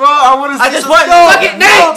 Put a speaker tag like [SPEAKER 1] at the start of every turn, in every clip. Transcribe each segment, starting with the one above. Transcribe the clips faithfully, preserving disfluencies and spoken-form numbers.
[SPEAKER 1] bro. I want to.
[SPEAKER 2] I just want fucking Nate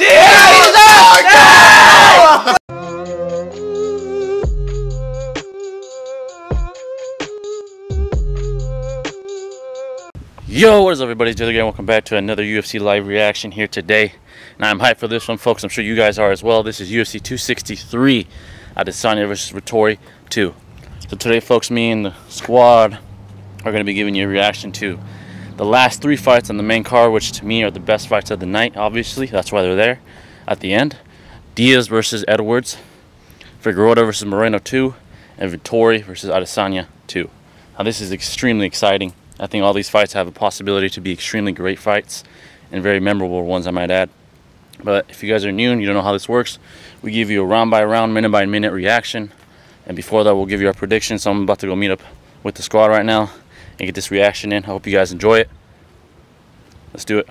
[SPEAKER 2] Diaz!
[SPEAKER 3] Yo, what is up, everybody? It's Jay again. Welcome back to another U F C live reaction here today. And I'm hyped for this one, folks. I'm sure you guys are as well. This is U F C two sixty-three, Adesanya versus Vettori two. So today, folks, me and the squad are going to be giving you a reaction to the last three fights on the main card, which to me are the best fights of the night, obviously. That's why they're there at the end. Diaz versus Edwards, Figueroa versus Moreno two, and Vettori versus Adesanya two. Now, this is extremely exciting. I think all these fights have a possibility to be extremely great fights and very memorable ones, I might add. But if you guys are new and you don't know how this works, we give you a round by round, minute by minute reaction. And before that, we'll give you our predictions. So I'm about to go meet up with the squad right now and get this reaction in. I hope you guys enjoy it. Let's do it.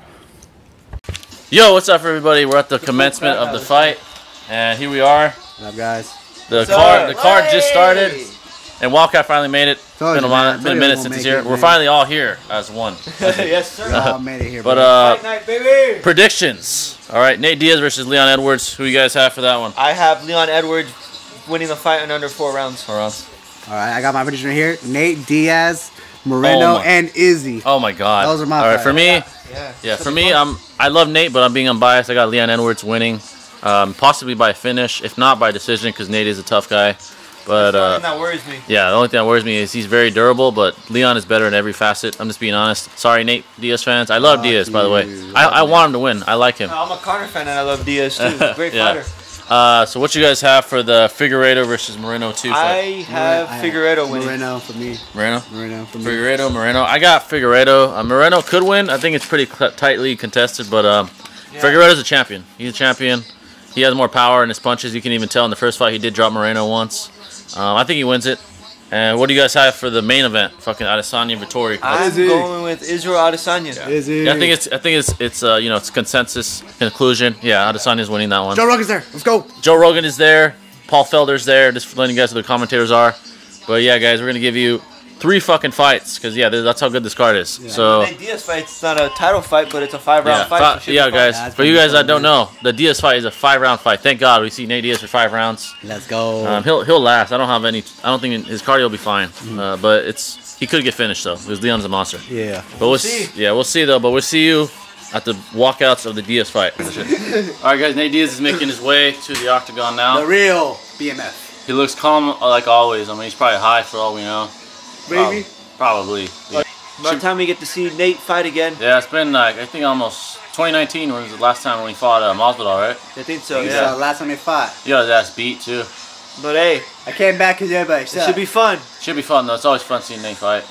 [SPEAKER 3] Yo, what's up, everybody? We're at the commencement of the fight, and here we are.
[SPEAKER 2] What's up, guys?
[SPEAKER 3] The card, the card just started, and Wildcat finally made it. It's been a, while, been a minute since he's here. We're finally all here as one.
[SPEAKER 2] Yes, sir. We all made it here.
[SPEAKER 3] But uh, night, baby. Predictions. All right, Nate Diaz versus Leon Edwards. Who you guys have for that one?
[SPEAKER 1] I have Leon Edwards winning the fight in under four rounds.
[SPEAKER 3] Four rounds.
[SPEAKER 2] All right, I got my prediction right here. Nate Diaz, Moreno, oh and Izzy.
[SPEAKER 3] Oh my God.
[SPEAKER 2] Those are my.
[SPEAKER 3] All right,
[SPEAKER 2] fights.
[SPEAKER 3] for me,
[SPEAKER 1] yeah, yeah.
[SPEAKER 3] yeah for me, I'm I love Nate, but I'm being unbiased. I got Leon Edwards winning, um, possibly by finish, if not by decision, because Nate is a tough guy. But uh,
[SPEAKER 1] that worries me.
[SPEAKER 3] Yeah, the only thing that worries me is he's very durable, but Leon is better in every facet. I'm just being honest. Sorry, Nate Diaz fans. I love oh, Diaz, by the way. I, I want him to win. I like him.
[SPEAKER 1] No, I'm a Conor fan, and I love Diaz too. Great
[SPEAKER 3] yeah.
[SPEAKER 1] fighter.
[SPEAKER 3] Uh, so what you guys have for the Figueiredo versus Moreno two fight?
[SPEAKER 1] I have I Figueiredo winning.
[SPEAKER 2] Moreno for me.
[SPEAKER 3] Moreno?
[SPEAKER 2] Moreno for me.
[SPEAKER 3] Figueiredo, Moreno. I got Figueiredo. Uh, Moreno could win. I think it's pretty tightly contested, but um, yeah. Figueiredo's a champion. He's a champion. He has more power in his punches. You can even tell in the first fight he did drop Moreno once. Um, I think he wins it. And what do you guys have for the main event? Fucking Adesanya Vettori.
[SPEAKER 1] I'm
[SPEAKER 2] Izzy.
[SPEAKER 1] going with Israel Adesanya.
[SPEAKER 3] Yeah.
[SPEAKER 2] Izzy.
[SPEAKER 3] Yeah, I think it's I think it's it's uh, you know, it's consensus conclusion. Yeah, Adesanya's winning that one.
[SPEAKER 2] Joe Rogan's there. Let's go.
[SPEAKER 3] Joe Rogan is there. Paul Felder's there. Just letting you guys know who the commentators are. But yeah, guys, we're gonna give you three fucking fights because yeah, that's how good this card is. Yeah. So
[SPEAKER 1] the Nate Diaz fight, it's not a title fight, but it's a five round
[SPEAKER 3] yeah,
[SPEAKER 1] fight.
[SPEAKER 3] So yeah, guys. Yeah, for you guys that don't know, the Diaz fight is a five round fight. Thank God we see Nate Diaz for five rounds.
[SPEAKER 2] Let's go.
[SPEAKER 3] Um, he'll he'll last. I don't have any. I don't think his cardio will be fine. Mm. Uh, but it's he could get finished though because Leon's a monster.
[SPEAKER 2] Yeah.
[SPEAKER 3] But we'll, we'll see. Yeah, we'll see though. But we'll see you at the walkouts of the Diaz fight. All right, guys. Nate Diaz is making his way to the octagon now.
[SPEAKER 2] The real B M F.
[SPEAKER 3] He looks calm like always. I mean, he's probably high for all we know.
[SPEAKER 2] Maybe.
[SPEAKER 3] Um, probably. Yeah.
[SPEAKER 1] By the time we get to see Nate fight again.
[SPEAKER 3] Yeah, it's been like I think almost twenty nineteen was the last time when he fought uh, Masvidal, right?
[SPEAKER 1] I think so.
[SPEAKER 2] Yeah.
[SPEAKER 1] Yeah.
[SPEAKER 2] So last time they fought.
[SPEAKER 3] He got his ass beat too.
[SPEAKER 1] But hey,
[SPEAKER 2] I came back because everybody sucked.
[SPEAKER 1] It should be fun.
[SPEAKER 3] Should be fun though. It's always fun seeing Nate fight.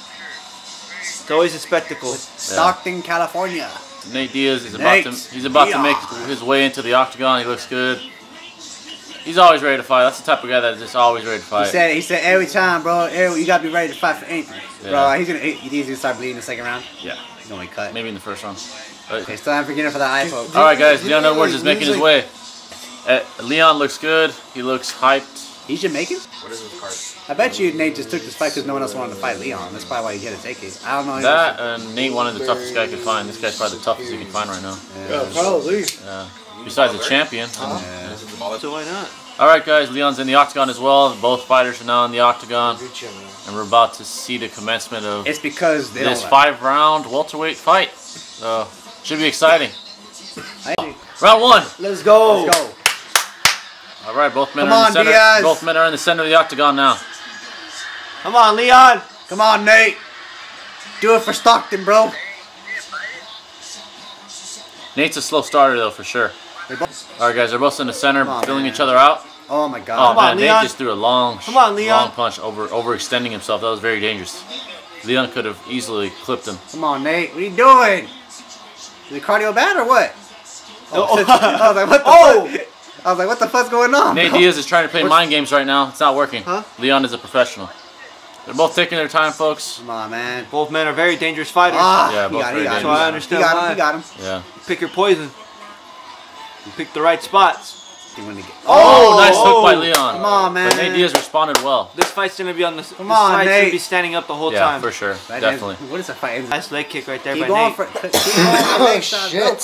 [SPEAKER 1] It's always a spectacle. Yeah.
[SPEAKER 2] Stockton, California.
[SPEAKER 3] Nate Diaz is
[SPEAKER 2] Nate
[SPEAKER 3] about to he's about
[SPEAKER 2] Diaz.
[SPEAKER 3] to make his way into the octagon. He looks good. He's always ready to fight. That's the type of guy that's just always ready to fight.
[SPEAKER 2] He said, he said every time, bro, every, you gotta be ready to fight for anything.
[SPEAKER 3] Yeah.
[SPEAKER 2] Bro, he's gonna, he's gonna start bleeding in the second round.
[SPEAKER 3] Yeah.
[SPEAKER 2] He's gonna get cut.
[SPEAKER 3] Maybe in the first round. But
[SPEAKER 2] okay, still haven't forgetting for the eye poke.
[SPEAKER 3] All right, guys. Leon Edwards is making his way. Uh, Leon looks good. He looks hyped.
[SPEAKER 2] He should make it? What is his card? I bet you Nate just took this fight because no one else wanted to fight Leon. That's probably why he had to take it. I don't know.
[SPEAKER 3] That and Nate wanted the toughest guy he could find. This guy's probably the toughest he can find right now.
[SPEAKER 2] Yeah, probably.
[SPEAKER 3] Yeah. Besides the champion.
[SPEAKER 2] Huh? Yeah.
[SPEAKER 1] So why not?
[SPEAKER 3] All right, guys. Leon's in the octagon as well. Both fighters are now in the octagon, and we're about to see the commencement of
[SPEAKER 2] it's because they
[SPEAKER 3] this
[SPEAKER 2] don't
[SPEAKER 3] five-round welterweight fight. So should be exciting.
[SPEAKER 2] I,
[SPEAKER 3] Round one.
[SPEAKER 2] Let's go. Let's go.
[SPEAKER 3] All right, both men
[SPEAKER 2] Come
[SPEAKER 3] are in
[SPEAKER 2] on,
[SPEAKER 3] the center.
[SPEAKER 2] Diaz.
[SPEAKER 3] Both men are in the center of the octagon now.
[SPEAKER 1] Come on, Leon.
[SPEAKER 2] Come on, Nate. Do it for Stockton, bro.
[SPEAKER 3] Nate's a slow starter though, for sure. All right, guys, they're both in the center,
[SPEAKER 2] on,
[SPEAKER 3] filling
[SPEAKER 2] man.
[SPEAKER 3] each other out.
[SPEAKER 2] Oh my God!
[SPEAKER 3] Oh
[SPEAKER 1] Come
[SPEAKER 3] man,
[SPEAKER 1] on,
[SPEAKER 3] Nate
[SPEAKER 1] Leon.
[SPEAKER 3] just threw a long,
[SPEAKER 1] Come on, Leon.
[SPEAKER 3] long punch, over overextending himself. That was very dangerous. Leon could have easily clipped him.
[SPEAKER 2] Come on, Nate. What are you doing? Is the cardio bad or what? Oh, I was like, what the
[SPEAKER 1] oh.
[SPEAKER 2] fuck? I was like, what the fuck's going on?
[SPEAKER 3] Nate
[SPEAKER 2] bro?
[SPEAKER 3] Diaz is trying to play mind games right now. It's not working.
[SPEAKER 2] Huh?
[SPEAKER 3] Leon is a professional. They're both taking their time, folks.
[SPEAKER 2] Come on, man.
[SPEAKER 1] Both men are very dangerous fighters.
[SPEAKER 2] Ah,
[SPEAKER 3] yeah,
[SPEAKER 2] he
[SPEAKER 3] both
[SPEAKER 2] got,
[SPEAKER 3] very
[SPEAKER 2] he got
[SPEAKER 3] dangerous.
[SPEAKER 1] So I understand
[SPEAKER 2] he got
[SPEAKER 1] why.
[SPEAKER 2] him. He got him.
[SPEAKER 3] Yeah.
[SPEAKER 1] Pick your poison. You pick the right spots.
[SPEAKER 2] Get,
[SPEAKER 3] oh,
[SPEAKER 1] oh,
[SPEAKER 3] nice
[SPEAKER 1] oh,
[SPEAKER 3] hook by Leon.
[SPEAKER 2] Come on, man.
[SPEAKER 3] But Nate Diaz responded well.
[SPEAKER 1] This fight's gonna be on the.
[SPEAKER 2] Come
[SPEAKER 1] this
[SPEAKER 2] on,
[SPEAKER 1] fight's
[SPEAKER 2] Nate.
[SPEAKER 1] gonna be standing up the whole
[SPEAKER 3] Yeah,
[SPEAKER 1] time.
[SPEAKER 3] for sure.
[SPEAKER 2] That
[SPEAKER 3] Definitely.
[SPEAKER 2] Is, what is a fight?
[SPEAKER 1] Nice leg kick right there
[SPEAKER 2] Keep
[SPEAKER 1] by
[SPEAKER 2] going
[SPEAKER 1] Nate.
[SPEAKER 2] for, keep going for
[SPEAKER 4] Oh
[SPEAKER 2] Nate, son.
[SPEAKER 4] shit!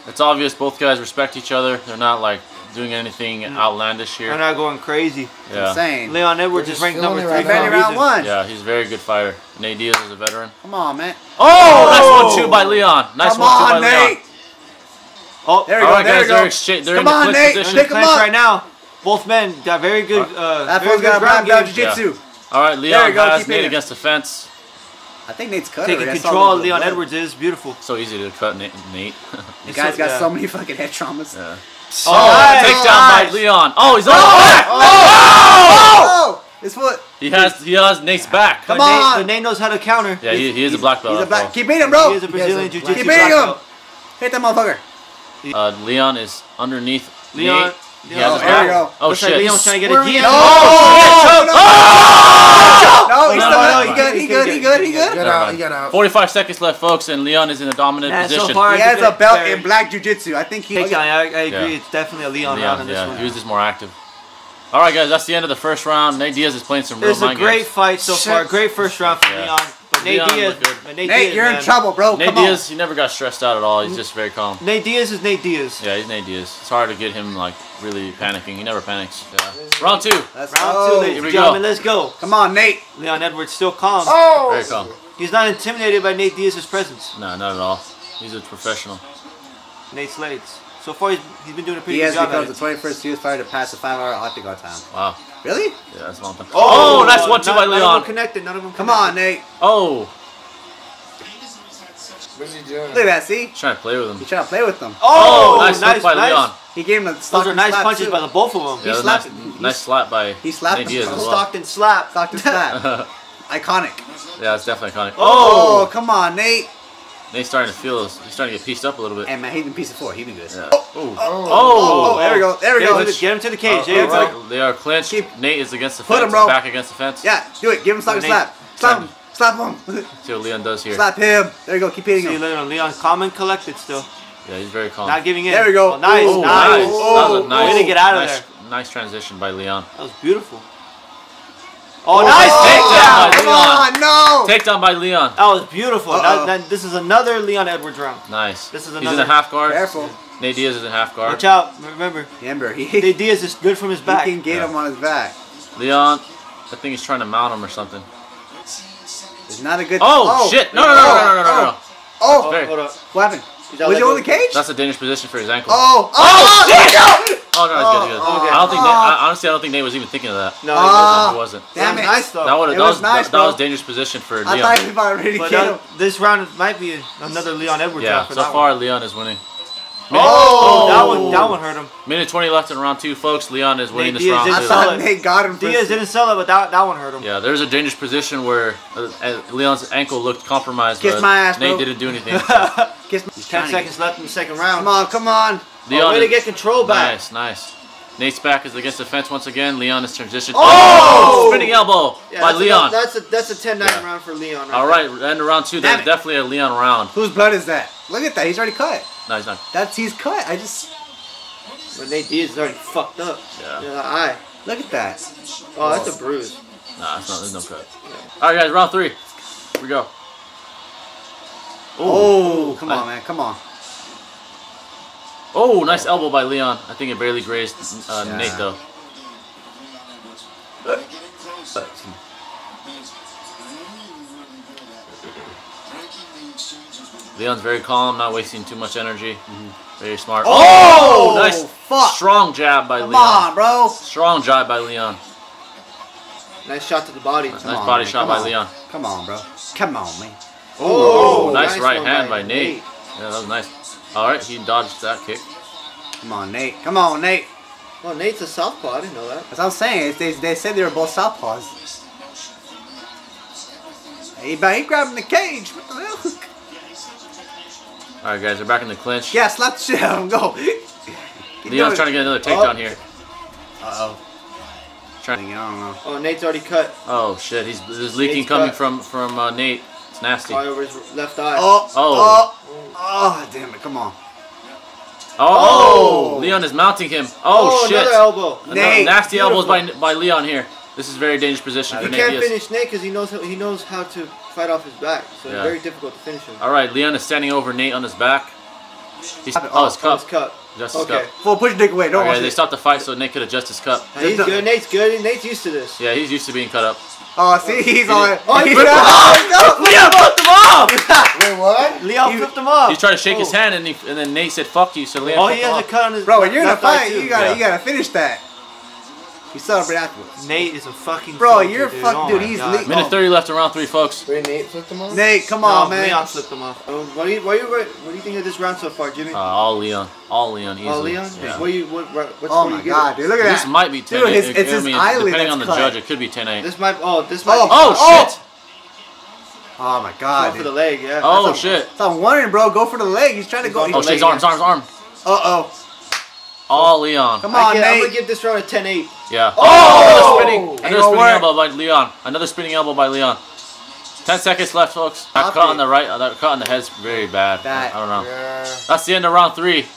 [SPEAKER 3] It's obvious both guys respect each other. They're not like doing anything outlandish here.
[SPEAKER 1] They're not going crazy.
[SPEAKER 3] Yeah.
[SPEAKER 2] Insane.
[SPEAKER 1] Leon Edwards is ranked number three.
[SPEAKER 2] Defending round one.
[SPEAKER 3] Yeah, he's a very good fighter. Nate Diaz is a veteran.
[SPEAKER 2] Come on, man.
[SPEAKER 3] Oh, nice one two by Leon. Nice
[SPEAKER 2] Come
[SPEAKER 3] one two
[SPEAKER 2] on,
[SPEAKER 3] by
[SPEAKER 2] Nate.
[SPEAKER 3] Leon.
[SPEAKER 1] Oh,
[SPEAKER 2] There we
[SPEAKER 3] All
[SPEAKER 2] go.
[SPEAKER 3] right,
[SPEAKER 2] there
[SPEAKER 3] guys,
[SPEAKER 2] we go.
[SPEAKER 3] they're, exchange, they're
[SPEAKER 2] Come
[SPEAKER 3] in the
[SPEAKER 2] on,
[SPEAKER 3] clinch
[SPEAKER 2] Nate.
[SPEAKER 3] position.
[SPEAKER 2] Pick 'em
[SPEAKER 1] clinch
[SPEAKER 2] up.
[SPEAKER 1] right now. Both men got very good. Uh,
[SPEAKER 2] That
[SPEAKER 1] very
[SPEAKER 2] fool's got
[SPEAKER 1] good
[SPEAKER 2] a
[SPEAKER 1] ground
[SPEAKER 2] brown belt
[SPEAKER 1] game.
[SPEAKER 2] jiu-jitsu.
[SPEAKER 3] All right,
[SPEAKER 2] There
[SPEAKER 3] Leon
[SPEAKER 2] you go,
[SPEAKER 3] has
[SPEAKER 2] keep
[SPEAKER 3] Nate
[SPEAKER 2] hitting.
[SPEAKER 3] against the fence.
[SPEAKER 2] I think Nate's cut
[SPEAKER 1] Taking
[SPEAKER 2] already. I saw
[SPEAKER 1] control
[SPEAKER 2] the
[SPEAKER 1] of Leon
[SPEAKER 2] blood.
[SPEAKER 1] Edwards is beautiful.
[SPEAKER 3] So easy to cut Nate. Nate.
[SPEAKER 2] The guy's got
[SPEAKER 1] yeah.
[SPEAKER 2] so many fucking head traumas.
[SPEAKER 3] Yeah.
[SPEAKER 1] Oh,
[SPEAKER 3] Oh,
[SPEAKER 1] nice.
[SPEAKER 3] takedown by
[SPEAKER 1] Nice.
[SPEAKER 3] Leon. Oh, he's on
[SPEAKER 2] Oh,
[SPEAKER 3] the back.
[SPEAKER 2] Oh! His foot.
[SPEAKER 3] He has he has Nate's back.
[SPEAKER 2] Come
[SPEAKER 1] But Nate,
[SPEAKER 2] on.
[SPEAKER 1] but Nate knows how to counter.
[SPEAKER 3] Yeah, he, he is a black belt.
[SPEAKER 2] He's a
[SPEAKER 3] after all.
[SPEAKER 2] black. Keep beating him, bro.
[SPEAKER 1] He is a Brazilian
[SPEAKER 2] Keep
[SPEAKER 1] Jiu-Jitsu
[SPEAKER 2] beating
[SPEAKER 1] black
[SPEAKER 2] him.
[SPEAKER 1] belt.
[SPEAKER 2] Hit that motherfucker.
[SPEAKER 3] Uh, Leon is underneath
[SPEAKER 1] Leon.
[SPEAKER 3] Nate. He
[SPEAKER 1] Leon-
[SPEAKER 3] has
[SPEAKER 2] Oh,
[SPEAKER 3] his
[SPEAKER 2] there we
[SPEAKER 3] back.
[SPEAKER 2] go.
[SPEAKER 3] Oh
[SPEAKER 1] Looks like
[SPEAKER 3] shit!
[SPEAKER 1] Leon's trying to get a
[SPEAKER 2] Squirming
[SPEAKER 1] G.
[SPEAKER 2] it.
[SPEAKER 1] Oh,
[SPEAKER 2] Oh,
[SPEAKER 3] Oh!
[SPEAKER 2] no, he's
[SPEAKER 1] No,
[SPEAKER 2] still
[SPEAKER 1] no,
[SPEAKER 2] up.
[SPEAKER 1] he
[SPEAKER 2] He good. He good. He good. He
[SPEAKER 4] He
[SPEAKER 2] good.
[SPEAKER 4] got out. He got out.
[SPEAKER 3] forty-five seconds left, folks, and Leon is in a dominant
[SPEAKER 1] Man, so
[SPEAKER 3] position.
[SPEAKER 1] far-
[SPEAKER 2] He has a
[SPEAKER 1] Very-
[SPEAKER 2] belt
[SPEAKER 1] very-
[SPEAKER 2] in black jiu-jitsu. I think he.
[SPEAKER 1] Takedown, I, I agree.
[SPEAKER 3] Yeah.
[SPEAKER 1] It's definitely a Leon, round
[SPEAKER 3] Leon,
[SPEAKER 1] in this
[SPEAKER 3] yeah,
[SPEAKER 1] one.
[SPEAKER 3] he was just more active. All right, guys, that's the end of the first round. Nate Diaz is playing some real
[SPEAKER 1] It's a
[SPEAKER 3] mind
[SPEAKER 1] great
[SPEAKER 3] games.
[SPEAKER 1] fight so
[SPEAKER 2] Shit.
[SPEAKER 1] far. Great first round for
[SPEAKER 3] Yeah.
[SPEAKER 1] Leon. But Nate
[SPEAKER 3] Leon
[SPEAKER 1] Diaz,
[SPEAKER 3] looked good.
[SPEAKER 1] but Nate,
[SPEAKER 2] Nate,
[SPEAKER 1] Diaz,
[SPEAKER 2] you're
[SPEAKER 1] man.
[SPEAKER 2] in trouble, bro.
[SPEAKER 3] Nate
[SPEAKER 2] Come on.
[SPEAKER 3] Diaz, he never got stressed out at all. He's just very calm.
[SPEAKER 1] Nate Diaz is Nate Diaz.
[SPEAKER 3] Yeah, he's Nate Diaz. It's hard to get him like really panicking. He never panics. Yeah. Round two.
[SPEAKER 2] Let's
[SPEAKER 1] Round
[SPEAKER 2] go.
[SPEAKER 1] two, ladies
[SPEAKER 3] Here we
[SPEAKER 1] and gentlemen.
[SPEAKER 3] go.
[SPEAKER 1] Let's go.
[SPEAKER 2] Come on, Nate.
[SPEAKER 1] Leon Edwards still calm.
[SPEAKER 2] Oh.
[SPEAKER 3] Very calm.
[SPEAKER 1] He's not intimidated by Nate Diaz's presence.
[SPEAKER 3] No, not at all. He's a professional.
[SPEAKER 1] Nate Slades. So far, he's, he's been doing a pretty
[SPEAKER 2] Diaz
[SPEAKER 1] good job at
[SPEAKER 2] becomes
[SPEAKER 1] it.
[SPEAKER 2] the twenty-first U S fighter to pass the five-hour octagon time.
[SPEAKER 3] Wow.
[SPEAKER 2] Really?
[SPEAKER 3] Yeah, that's a long time.
[SPEAKER 1] Oh,
[SPEAKER 3] Oh, nice one two
[SPEAKER 1] none-
[SPEAKER 3] by
[SPEAKER 1] None of
[SPEAKER 3] Leon.
[SPEAKER 1] them connected. None of them
[SPEAKER 2] Come
[SPEAKER 1] connected.
[SPEAKER 2] on, Nate.
[SPEAKER 3] Oh,
[SPEAKER 4] What's he doing?
[SPEAKER 2] Look at that. See?
[SPEAKER 3] he's trying to play with him.
[SPEAKER 2] He's trying to play with them.
[SPEAKER 1] Oh,
[SPEAKER 3] Oh, nice,
[SPEAKER 1] nice,
[SPEAKER 3] hook by
[SPEAKER 1] nice.
[SPEAKER 3] Leon.
[SPEAKER 2] He gave him a
[SPEAKER 1] Those
[SPEAKER 2] Stockton
[SPEAKER 1] are nice
[SPEAKER 2] slap,
[SPEAKER 1] punches
[SPEAKER 2] too.
[SPEAKER 1] by the both of them.
[SPEAKER 3] Yeah,
[SPEAKER 2] He
[SPEAKER 3] nice,
[SPEAKER 2] slapped-
[SPEAKER 3] nice slap by
[SPEAKER 2] he slapped
[SPEAKER 3] Nate
[SPEAKER 2] him.
[SPEAKER 3] Diaz as well.
[SPEAKER 1] Stockton slap.
[SPEAKER 2] Stockton slap. Iconic.
[SPEAKER 3] Yeah, it's definitely iconic.
[SPEAKER 2] Oh,
[SPEAKER 3] Oh,
[SPEAKER 2] come on, Nate.
[SPEAKER 3] Nate's starting to feel. He's starting to get pieced up a little bit.
[SPEAKER 2] Hey, man, he's in piece of four. He be good.
[SPEAKER 3] Yeah.
[SPEAKER 2] Oh,
[SPEAKER 3] Oh,
[SPEAKER 2] oh,
[SPEAKER 3] oh,
[SPEAKER 2] there we go. There we
[SPEAKER 1] Get
[SPEAKER 2] go.
[SPEAKER 1] him to the, get him to the cage.
[SPEAKER 3] Oh,
[SPEAKER 1] There you
[SPEAKER 3] all
[SPEAKER 1] go.
[SPEAKER 3] right, they are clinched.
[SPEAKER 2] Keep-
[SPEAKER 3] Nate is against the
[SPEAKER 2] Put
[SPEAKER 3] fence.
[SPEAKER 2] him, bro.
[SPEAKER 3] Back against the fence.
[SPEAKER 2] Yeah, do it. Give him Stockton
[SPEAKER 1] Nate.
[SPEAKER 2] slap. Slap him. Slap him.
[SPEAKER 3] See what Leon does here.
[SPEAKER 2] Slap him. There you go. Keep hitting
[SPEAKER 1] See,
[SPEAKER 2] him.
[SPEAKER 1] Leon, Leon, calm and collected still.
[SPEAKER 3] Yeah, he's very calm.
[SPEAKER 1] Not giving in.
[SPEAKER 2] There we go.
[SPEAKER 1] Oh, nice,
[SPEAKER 3] Oh,
[SPEAKER 1] nice.
[SPEAKER 3] nice. That was a nice.
[SPEAKER 1] Way to get out of
[SPEAKER 3] nice,
[SPEAKER 1] there.
[SPEAKER 3] Nice transition by Leon.
[SPEAKER 1] That was beautiful. Oh, nice
[SPEAKER 2] Oh,
[SPEAKER 3] takedown by
[SPEAKER 2] come
[SPEAKER 3] Leon.
[SPEAKER 2] on, no.
[SPEAKER 3] Takedown by Leon.
[SPEAKER 1] That was beautiful.
[SPEAKER 2] Uh-oh.
[SPEAKER 1] That, that, this is another Leon Edwards round.
[SPEAKER 3] Nice.
[SPEAKER 1] This is
[SPEAKER 3] He's in
[SPEAKER 1] another-
[SPEAKER 3] a half guard.
[SPEAKER 2] Careful.
[SPEAKER 3] Nate Diaz is in half guard.
[SPEAKER 1] Watch out. Remember,
[SPEAKER 2] Remember, he,
[SPEAKER 1] Nate
[SPEAKER 2] he
[SPEAKER 1] Diaz is good from his back.
[SPEAKER 2] can get
[SPEAKER 3] Yeah.
[SPEAKER 2] him on his back.
[SPEAKER 3] Leon, I think he's trying to mount him or something.
[SPEAKER 2] It's not a good.
[SPEAKER 3] Oh, shit! No, no, no, no, no, no, no, no.
[SPEAKER 2] Oh,
[SPEAKER 1] Oh,
[SPEAKER 3] Very-
[SPEAKER 1] hold up.
[SPEAKER 2] what happened?
[SPEAKER 1] He's out
[SPEAKER 2] Was he
[SPEAKER 1] let
[SPEAKER 2] on the
[SPEAKER 1] go.
[SPEAKER 2] cage?
[SPEAKER 3] That's a dangerous position for his ankle.
[SPEAKER 2] Oh, oh,
[SPEAKER 3] Oh,
[SPEAKER 2] there
[SPEAKER 3] shit!
[SPEAKER 2] you go.
[SPEAKER 3] Oh, no, he's good, he's good.
[SPEAKER 2] Oh, okay.
[SPEAKER 3] I don't think. Nate,
[SPEAKER 2] Oh.
[SPEAKER 3] I, honestly, I don't think Nate was even thinking of that.
[SPEAKER 1] No,
[SPEAKER 2] Ah.
[SPEAKER 1] he
[SPEAKER 3] He wasn't.
[SPEAKER 1] wasn't.
[SPEAKER 2] Damn
[SPEAKER 1] That
[SPEAKER 2] it.
[SPEAKER 1] was nice though.
[SPEAKER 3] That would
[SPEAKER 2] It
[SPEAKER 3] that
[SPEAKER 2] was
[SPEAKER 3] was
[SPEAKER 2] nice,
[SPEAKER 3] that,
[SPEAKER 2] bro.
[SPEAKER 3] that was dangerous position for
[SPEAKER 2] I
[SPEAKER 3] Leon.
[SPEAKER 2] thought he was about ready to
[SPEAKER 1] But
[SPEAKER 2] kill
[SPEAKER 1] that,
[SPEAKER 2] him.
[SPEAKER 1] this round might be another Leon Edwards
[SPEAKER 3] Yeah.
[SPEAKER 1] round for
[SPEAKER 3] So
[SPEAKER 1] that
[SPEAKER 3] far,
[SPEAKER 1] one.
[SPEAKER 3] Leon is winning.
[SPEAKER 1] Oh, that one, that one hurt him.
[SPEAKER 3] Minute twenty left in round two, folks. Leon is winning
[SPEAKER 1] Nate
[SPEAKER 3] this
[SPEAKER 1] Diaz
[SPEAKER 3] round
[SPEAKER 1] didn't
[SPEAKER 2] I
[SPEAKER 3] two.
[SPEAKER 1] sell
[SPEAKER 2] thought
[SPEAKER 1] it.
[SPEAKER 2] Nate got him. For
[SPEAKER 1] Diaz didn't sell it, but that, that one hurt him.
[SPEAKER 3] Yeah, there's a dangerous position where uh, uh, Leon's ankle looked compromised,
[SPEAKER 2] Kiss
[SPEAKER 3] but
[SPEAKER 2] my ass,
[SPEAKER 3] Nate
[SPEAKER 2] bro.
[SPEAKER 3] didn't do anything.
[SPEAKER 2] Kiss me.
[SPEAKER 1] Ten seconds left in the second round.
[SPEAKER 2] Come on, come on.
[SPEAKER 3] Leon
[SPEAKER 1] Oh, way to
[SPEAKER 3] is-
[SPEAKER 1] get control back.
[SPEAKER 3] Nice, nice. Nate's back is against the fence once again. Leon is transitioned.
[SPEAKER 2] Oh!
[SPEAKER 3] Spinning elbow
[SPEAKER 1] Yeah,
[SPEAKER 3] by
[SPEAKER 1] that's
[SPEAKER 3] Leon.
[SPEAKER 1] A, that's a that's a ten nine
[SPEAKER 3] Yeah.
[SPEAKER 1] round for Leon. Right
[SPEAKER 3] All right, end of round two.
[SPEAKER 2] Damn
[SPEAKER 3] That's
[SPEAKER 2] it.
[SPEAKER 3] definitely a Leon round.
[SPEAKER 2] Whose blood is that? Look at that. He's already cut.
[SPEAKER 3] No, he's not.
[SPEAKER 2] That's he's cut. I just
[SPEAKER 1] But Nate Diaz is already fucked up.
[SPEAKER 3] Yeah.
[SPEAKER 1] In the eye.
[SPEAKER 2] look at that.
[SPEAKER 1] Oh, that's a bruise.
[SPEAKER 3] Nah, it's not. There's no cut. All right, guys, round three. Here we go.
[SPEAKER 2] Oh, come
[SPEAKER 3] I-
[SPEAKER 2] on, man. Come on.
[SPEAKER 3] Oh, nice elbow by Leon. I think it barely grazed uh,
[SPEAKER 2] Yeah.
[SPEAKER 3] Nate though. Leon's very calm, not wasting too much energy. Very smart.
[SPEAKER 2] Oh,
[SPEAKER 3] nice,
[SPEAKER 2] fuck.
[SPEAKER 3] strong jab by
[SPEAKER 2] Come
[SPEAKER 3] Leon.
[SPEAKER 2] on, bro.
[SPEAKER 3] Strong jab by Leon.
[SPEAKER 1] Nice shot to the body.
[SPEAKER 3] Nice
[SPEAKER 2] on,
[SPEAKER 3] body
[SPEAKER 2] man,
[SPEAKER 3] shot
[SPEAKER 2] come
[SPEAKER 3] by
[SPEAKER 2] on.
[SPEAKER 3] Leon.
[SPEAKER 2] Come on, bro. Come on, man.
[SPEAKER 3] Oh, nice,
[SPEAKER 1] nice
[SPEAKER 3] right
[SPEAKER 1] one
[SPEAKER 3] hand
[SPEAKER 1] by
[SPEAKER 3] by Nate.
[SPEAKER 1] Nate.
[SPEAKER 3] Yeah, that was nice. All right, he dodged that kick.
[SPEAKER 2] Come on, Nate. Come on, Nate.
[SPEAKER 1] Well, Nate's a southpaw. I didn't know that.
[SPEAKER 2] That's what I'm saying. They, they said they were both southpaws. He, but he grabbed him in the cage. What the hell?
[SPEAKER 3] All right, guys, they're back in the clinch.
[SPEAKER 2] Yeah, slap the shit out of him. Go. Keep
[SPEAKER 3] Leon's
[SPEAKER 2] doing
[SPEAKER 3] trying to
[SPEAKER 2] it.
[SPEAKER 3] get another takedown
[SPEAKER 1] Oh.
[SPEAKER 3] here.
[SPEAKER 2] Uh-oh.
[SPEAKER 3] Trying.
[SPEAKER 2] I don't know.
[SPEAKER 1] Oh, Nate's already cut.
[SPEAKER 3] Oh shit, he's there's leaking
[SPEAKER 1] Nate's
[SPEAKER 3] coming
[SPEAKER 1] cut.
[SPEAKER 3] from from uh, Nate. It's nasty.
[SPEAKER 1] Probably over his left eye.
[SPEAKER 2] Oh,
[SPEAKER 3] Oh.
[SPEAKER 2] oh, oh, damn it. Come on.
[SPEAKER 3] Oh,
[SPEAKER 2] Oh.
[SPEAKER 3] Leon is mounting him. Oh,
[SPEAKER 1] Oh,
[SPEAKER 3] shit.
[SPEAKER 1] another elbow.
[SPEAKER 3] Another
[SPEAKER 2] Nate,
[SPEAKER 3] nasty elbows by
[SPEAKER 1] beautiful.
[SPEAKER 3] by Leon here. This is a very dangerous position
[SPEAKER 1] He
[SPEAKER 3] for Nate
[SPEAKER 1] can't
[SPEAKER 3] Diaz.
[SPEAKER 1] finish Nate because he knows how, he knows how to fight off his back. So
[SPEAKER 3] Yeah.
[SPEAKER 1] it's very difficult to finish him.
[SPEAKER 3] All right, Leon is standing over Nate on his back. He's,
[SPEAKER 2] Oh,
[SPEAKER 3] oh, his
[SPEAKER 1] Oh,
[SPEAKER 3] cup.
[SPEAKER 1] his cup.
[SPEAKER 3] Adjust his
[SPEAKER 1] Okay.
[SPEAKER 3] cup.
[SPEAKER 2] Full push your dick away. Don't
[SPEAKER 3] Okay,
[SPEAKER 2] watch
[SPEAKER 3] they
[SPEAKER 2] it.
[SPEAKER 3] stopped the fight so Nate could adjust his cup.
[SPEAKER 1] Nah, he's good. Nate's good. Nate's used to this.
[SPEAKER 3] Yeah, he's used to being cut up.
[SPEAKER 2] Oh, see, he's all.
[SPEAKER 3] did-
[SPEAKER 2] Oh,
[SPEAKER 1] he
[SPEAKER 2] he's
[SPEAKER 1] flipped him
[SPEAKER 2] off.
[SPEAKER 1] Leon flipped him off!
[SPEAKER 4] Wait, what?
[SPEAKER 1] Leon
[SPEAKER 2] He-
[SPEAKER 1] flipped him off.
[SPEAKER 3] He tried to shake his
[SPEAKER 1] Oh.
[SPEAKER 3] hand and, he, and then Nate said, fuck you, so Leon
[SPEAKER 1] Oh,
[SPEAKER 3] flipped
[SPEAKER 1] he
[SPEAKER 3] him
[SPEAKER 1] has a
[SPEAKER 3] off.
[SPEAKER 1] cut on his
[SPEAKER 2] Bro, when you're in a
[SPEAKER 1] left eye,
[SPEAKER 2] fight,
[SPEAKER 1] too.
[SPEAKER 2] you gotta
[SPEAKER 3] Yeah.
[SPEAKER 2] you gotta finish that. You celebrate afterwards.
[SPEAKER 1] Nate is a fucking
[SPEAKER 2] Bro,
[SPEAKER 1] soldier,
[SPEAKER 2] you're
[SPEAKER 1] dude.
[SPEAKER 2] fuck-
[SPEAKER 1] Oh
[SPEAKER 2] dude,
[SPEAKER 1] my
[SPEAKER 2] he's
[SPEAKER 1] God.
[SPEAKER 2] le-
[SPEAKER 3] Minute
[SPEAKER 2] Oh.
[SPEAKER 3] thirty left in round three, folks.
[SPEAKER 4] Wait, Nate flipped him off?
[SPEAKER 2] Nate, come
[SPEAKER 1] No,
[SPEAKER 2] on, man.
[SPEAKER 1] Leon flipped him off. Uh, what do you, what do you, what do you think of this round so far, Jimmy?
[SPEAKER 3] Uh, all Leon. All Leon, easily.
[SPEAKER 1] oh, Leon?
[SPEAKER 3] Yeah.
[SPEAKER 1] What do you, what, what, what
[SPEAKER 2] Oh
[SPEAKER 1] score
[SPEAKER 2] my
[SPEAKER 1] you give
[SPEAKER 2] god,
[SPEAKER 1] it?
[SPEAKER 2] dude, look at
[SPEAKER 3] This
[SPEAKER 2] that.
[SPEAKER 3] might be ten
[SPEAKER 2] Dude,
[SPEAKER 3] eight.
[SPEAKER 2] his-
[SPEAKER 3] It-
[SPEAKER 2] it's
[SPEAKER 3] I
[SPEAKER 2] his
[SPEAKER 3] mean,
[SPEAKER 2] eyelid
[SPEAKER 3] depending on the
[SPEAKER 2] that's cut.
[SPEAKER 3] judge, it could be ten eight.
[SPEAKER 1] This might, oh, this might
[SPEAKER 2] Oh,
[SPEAKER 1] be
[SPEAKER 3] Oh,
[SPEAKER 2] oh.
[SPEAKER 3] shit!
[SPEAKER 2] Oh my
[SPEAKER 1] going
[SPEAKER 2] god,
[SPEAKER 1] for
[SPEAKER 2] dude.
[SPEAKER 1] the leg, yeah.
[SPEAKER 3] Oh,
[SPEAKER 1] That's a-
[SPEAKER 3] shit.
[SPEAKER 2] So I'm wondering, bro. Go for the leg. He's trying to go.
[SPEAKER 1] He's
[SPEAKER 3] Oh,
[SPEAKER 1] going
[SPEAKER 3] shit, his
[SPEAKER 1] leg,
[SPEAKER 3] arm, his arm, his arm.
[SPEAKER 2] Uh oh.
[SPEAKER 3] All Leon.
[SPEAKER 2] Come
[SPEAKER 1] I
[SPEAKER 2] on,
[SPEAKER 1] get, I'm
[SPEAKER 2] Nate.
[SPEAKER 1] gonna give this round a ten eight.
[SPEAKER 3] Yeah.
[SPEAKER 2] Oh!
[SPEAKER 3] Another spinning,
[SPEAKER 2] Ain't
[SPEAKER 3] another
[SPEAKER 2] gonna
[SPEAKER 3] spinning
[SPEAKER 2] work.
[SPEAKER 3] elbow by Leon. Another spinning elbow by Leon. Ten seconds left, folks. That
[SPEAKER 2] Stop
[SPEAKER 3] cut
[SPEAKER 2] it.
[SPEAKER 3] on the right, uh, that cut on the head's very bad.
[SPEAKER 2] That-
[SPEAKER 3] I don't know.
[SPEAKER 4] Yeah.
[SPEAKER 3] That's the end of round three.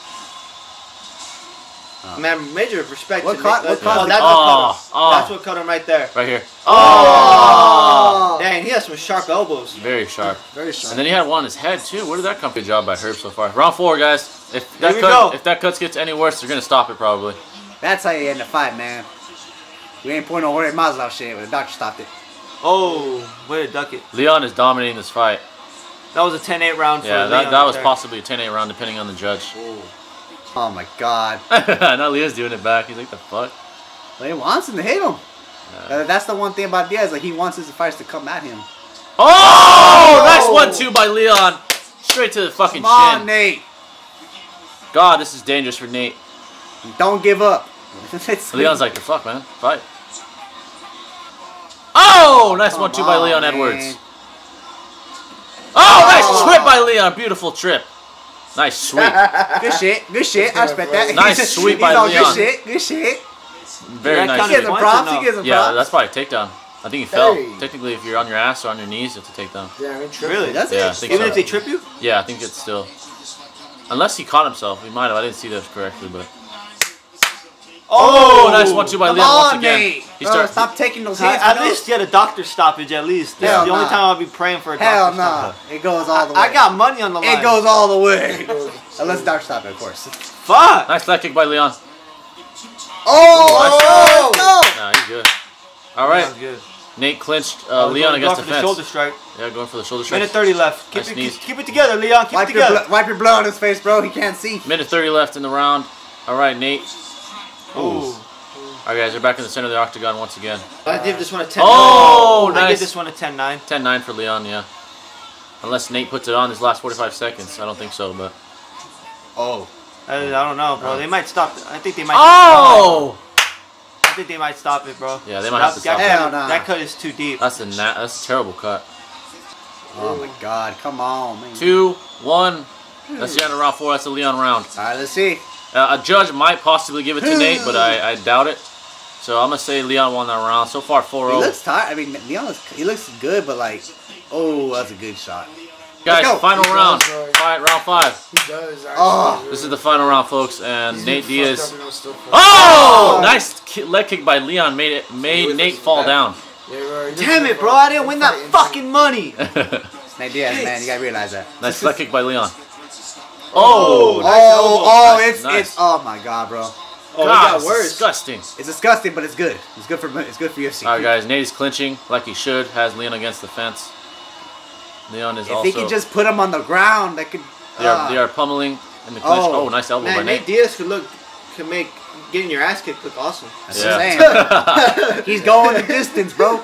[SPEAKER 1] Man, major respect
[SPEAKER 2] What
[SPEAKER 1] to
[SPEAKER 2] caught-
[SPEAKER 1] Nate.
[SPEAKER 2] what
[SPEAKER 1] Oh,
[SPEAKER 2] caused
[SPEAKER 1] that's
[SPEAKER 2] it?
[SPEAKER 1] what
[SPEAKER 3] Oh,
[SPEAKER 1] cut him.
[SPEAKER 3] oh.
[SPEAKER 1] That's what cut him right there.
[SPEAKER 3] Right here.
[SPEAKER 2] Oh.
[SPEAKER 1] Dang, he has some sharp elbows.
[SPEAKER 3] Very sharp.
[SPEAKER 2] Very sharp.
[SPEAKER 3] And then he had one on his head too. Where did that come? Good job by Herb so far. Round four, guys. If that
[SPEAKER 1] Here we
[SPEAKER 3] cut,
[SPEAKER 1] go.
[SPEAKER 3] if that cut gets any worse, they're gonna stop it probably.
[SPEAKER 2] That's how you end the fight, man. We ain't pulling no Jorge Masvidal shit, but the doctor stopped it.
[SPEAKER 1] Oh, way to duck it.
[SPEAKER 3] Leon is dominating this fight.
[SPEAKER 1] That was a ten eight round for
[SPEAKER 3] Yeah,
[SPEAKER 1] Leon
[SPEAKER 3] that, that
[SPEAKER 1] right
[SPEAKER 3] was
[SPEAKER 1] there.
[SPEAKER 3] possibly a ten eight round depending on the judge.
[SPEAKER 2] Oh my god.
[SPEAKER 3] Now Leon's doing it back. He's like, the fuck?
[SPEAKER 2] Well, he wants him to hit him. Uh, that's the one thing about Diaz. Like he wants his fighters to come at him.
[SPEAKER 3] Oh! Nice one two by Leon. Straight to the fucking
[SPEAKER 2] Come on,
[SPEAKER 3] chin.
[SPEAKER 2] Nate.
[SPEAKER 3] God, this is dangerous for Nate.
[SPEAKER 2] Don't give up. It's-
[SPEAKER 3] Leon's like, the fuck, man. Fight. Oh! Nice one two by
[SPEAKER 2] Come
[SPEAKER 3] Leon
[SPEAKER 2] on,
[SPEAKER 3] Edwards.
[SPEAKER 2] man.
[SPEAKER 3] Oh! Nice
[SPEAKER 2] Oh.
[SPEAKER 3] trip by Leon. Beautiful trip. Nice sweep.
[SPEAKER 2] Good shit. Good shit. I respect that.
[SPEAKER 3] Nice
[SPEAKER 2] He's-
[SPEAKER 3] sweep
[SPEAKER 2] he's
[SPEAKER 3] by
[SPEAKER 2] all
[SPEAKER 3] Leon.
[SPEAKER 2] Good shit. Good shit.
[SPEAKER 3] Very
[SPEAKER 1] That
[SPEAKER 3] nice.
[SPEAKER 1] counted
[SPEAKER 2] He gives him
[SPEAKER 1] points
[SPEAKER 2] props.
[SPEAKER 1] or no?
[SPEAKER 2] He gives him
[SPEAKER 3] Yeah,
[SPEAKER 2] props.
[SPEAKER 3] that's probably a takedown. I think he fell.
[SPEAKER 4] Hey.
[SPEAKER 3] Technically, if you're on your ass or on your knees, it's a takedown.
[SPEAKER 4] Yeah, I mean, triple.
[SPEAKER 1] Really?
[SPEAKER 2] Does
[SPEAKER 3] Yeah, I
[SPEAKER 2] it?
[SPEAKER 3] think
[SPEAKER 1] Even
[SPEAKER 3] so.
[SPEAKER 1] if they trip you?
[SPEAKER 3] Yeah, I think it's still. Unless he caught himself. He might have. I didn't see that correctly, but. Oh, nice one two by
[SPEAKER 2] Come
[SPEAKER 3] Leon once
[SPEAKER 2] on,
[SPEAKER 3] again.
[SPEAKER 2] Nate.
[SPEAKER 3] He
[SPEAKER 2] Bro,
[SPEAKER 3] starts.
[SPEAKER 2] stop taking those
[SPEAKER 1] At,
[SPEAKER 2] hits.
[SPEAKER 1] at
[SPEAKER 2] bro.
[SPEAKER 1] least get a doctor stoppage, at least. This
[SPEAKER 2] Hell
[SPEAKER 1] is the only
[SPEAKER 2] nah.
[SPEAKER 1] time I'll be praying for a
[SPEAKER 2] Hell
[SPEAKER 1] doctor
[SPEAKER 2] no.
[SPEAKER 1] stoppage.
[SPEAKER 2] It goes all the way.
[SPEAKER 1] I got money on the line.
[SPEAKER 2] It goes all the way. Unless doctor stop it, of course.
[SPEAKER 1] Fuck!
[SPEAKER 3] Nice leg kick by Leon.
[SPEAKER 2] Oh,
[SPEAKER 3] Nice.
[SPEAKER 2] let's go.
[SPEAKER 3] Nah, he's good. All right.
[SPEAKER 1] Sounds good.
[SPEAKER 3] Nate clinched
[SPEAKER 1] Oh,
[SPEAKER 3] uh, Leon
[SPEAKER 1] going-
[SPEAKER 3] against
[SPEAKER 1] going
[SPEAKER 3] the
[SPEAKER 1] for the shoulder
[SPEAKER 3] fence.
[SPEAKER 1] strike.
[SPEAKER 3] Yeah, going for the shoulder strike.
[SPEAKER 1] Minute thirty left. Keep
[SPEAKER 3] Nice
[SPEAKER 1] it,
[SPEAKER 3] knees.
[SPEAKER 1] keep, keep it together, Leon. Keep
[SPEAKER 2] Wipe
[SPEAKER 1] it
[SPEAKER 2] your,
[SPEAKER 1] together.
[SPEAKER 2] blo- wipe your blood on his face, bro. He can't see.
[SPEAKER 3] Minute thirty left in the round. All right, Nate.
[SPEAKER 1] Ooh.
[SPEAKER 3] All right, guys, they're back in the center of the octagon once again.
[SPEAKER 1] I give this one a ten.
[SPEAKER 3] Oh,
[SPEAKER 1] I
[SPEAKER 3] nice.
[SPEAKER 1] give this one a ten nine.
[SPEAKER 3] ten nine for Leon, yeah. Unless Nate puts it on his last forty-five seconds. I don't think so, but.
[SPEAKER 2] Oh.
[SPEAKER 1] I, I don't know, bro. They might stop. It. I think they might.
[SPEAKER 3] Oh!
[SPEAKER 1] I think they might stop it, bro.
[SPEAKER 3] Yeah, they might
[SPEAKER 1] that,
[SPEAKER 3] have to stop
[SPEAKER 1] that
[SPEAKER 3] it.
[SPEAKER 1] cut,
[SPEAKER 2] Hell nah.
[SPEAKER 1] that cut is too deep.
[SPEAKER 3] That's a na that's a terrible cut.
[SPEAKER 2] Oh my God! Come on, man.
[SPEAKER 3] Two, one. That's the end of round four. That's a Leon round.
[SPEAKER 2] All right, let's see.
[SPEAKER 3] Uh, a judge might possibly give it to Nate, but I, I doubt it. So I'm gonna say Leon won that round. So far, four
[SPEAKER 2] He
[SPEAKER 3] oh.
[SPEAKER 2] looks tired. I mean, Leon looks, he looks good, but like, oh, that's a good shot.
[SPEAKER 3] Guys,
[SPEAKER 2] Let's go.
[SPEAKER 3] final
[SPEAKER 4] He
[SPEAKER 3] round.
[SPEAKER 4] does, right.
[SPEAKER 3] Fight round five.
[SPEAKER 4] He does, actually.
[SPEAKER 2] Oh.
[SPEAKER 3] This is the final round, folks, and
[SPEAKER 4] He's
[SPEAKER 3] Nate
[SPEAKER 4] getting fucked
[SPEAKER 3] Diaz.
[SPEAKER 4] up and he'll still fight.
[SPEAKER 3] Oh!
[SPEAKER 2] Oh.
[SPEAKER 3] Nice ki leg kick by Leon made it made
[SPEAKER 4] He
[SPEAKER 3] Nate
[SPEAKER 4] was
[SPEAKER 3] fall
[SPEAKER 4] bad.
[SPEAKER 3] down.
[SPEAKER 4] Yeah, right. He
[SPEAKER 1] Damn
[SPEAKER 4] doesn't
[SPEAKER 1] it, bro!
[SPEAKER 4] fight.
[SPEAKER 1] I didn't win
[SPEAKER 4] He
[SPEAKER 1] that
[SPEAKER 4] fighting.
[SPEAKER 1] fucking money.
[SPEAKER 2] Nate Diaz, man, you gotta realize that.
[SPEAKER 3] Nice leg kick by Leon.
[SPEAKER 1] Oh,
[SPEAKER 3] Oh!
[SPEAKER 1] nice
[SPEAKER 2] Oh,
[SPEAKER 1] elbow.
[SPEAKER 2] oh,
[SPEAKER 3] Nice,
[SPEAKER 2] it's
[SPEAKER 3] nice.
[SPEAKER 2] it's. Oh my God, bro.
[SPEAKER 1] Oh, it
[SPEAKER 3] God,
[SPEAKER 1] got
[SPEAKER 3] it's
[SPEAKER 1] worse.
[SPEAKER 3] disgusting.
[SPEAKER 2] It's disgusting, but it's good. It's good for it's good for U F C.
[SPEAKER 3] All right, guys. Nate is clinching like he should. Has Leon against the fence. Leon is
[SPEAKER 2] If
[SPEAKER 3] also.
[SPEAKER 2] he can just put him on the ground, that could.
[SPEAKER 3] They are,
[SPEAKER 2] uh,
[SPEAKER 3] they are pummeling in the clinch. Oh,
[SPEAKER 2] Oh.
[SPEAKER 3] nice elbow by
[SPEAKER 1] Man,
[SPEAKER 3] Nate.
[SPEAKER 1] Nate Diaz could look, could make getting your ass kicked look awesome.
[SPEAKER 2] That's
[SPEAKER 3] Yeah.
[SPEAKER 2] what I'm saying. He's going the distance, bro.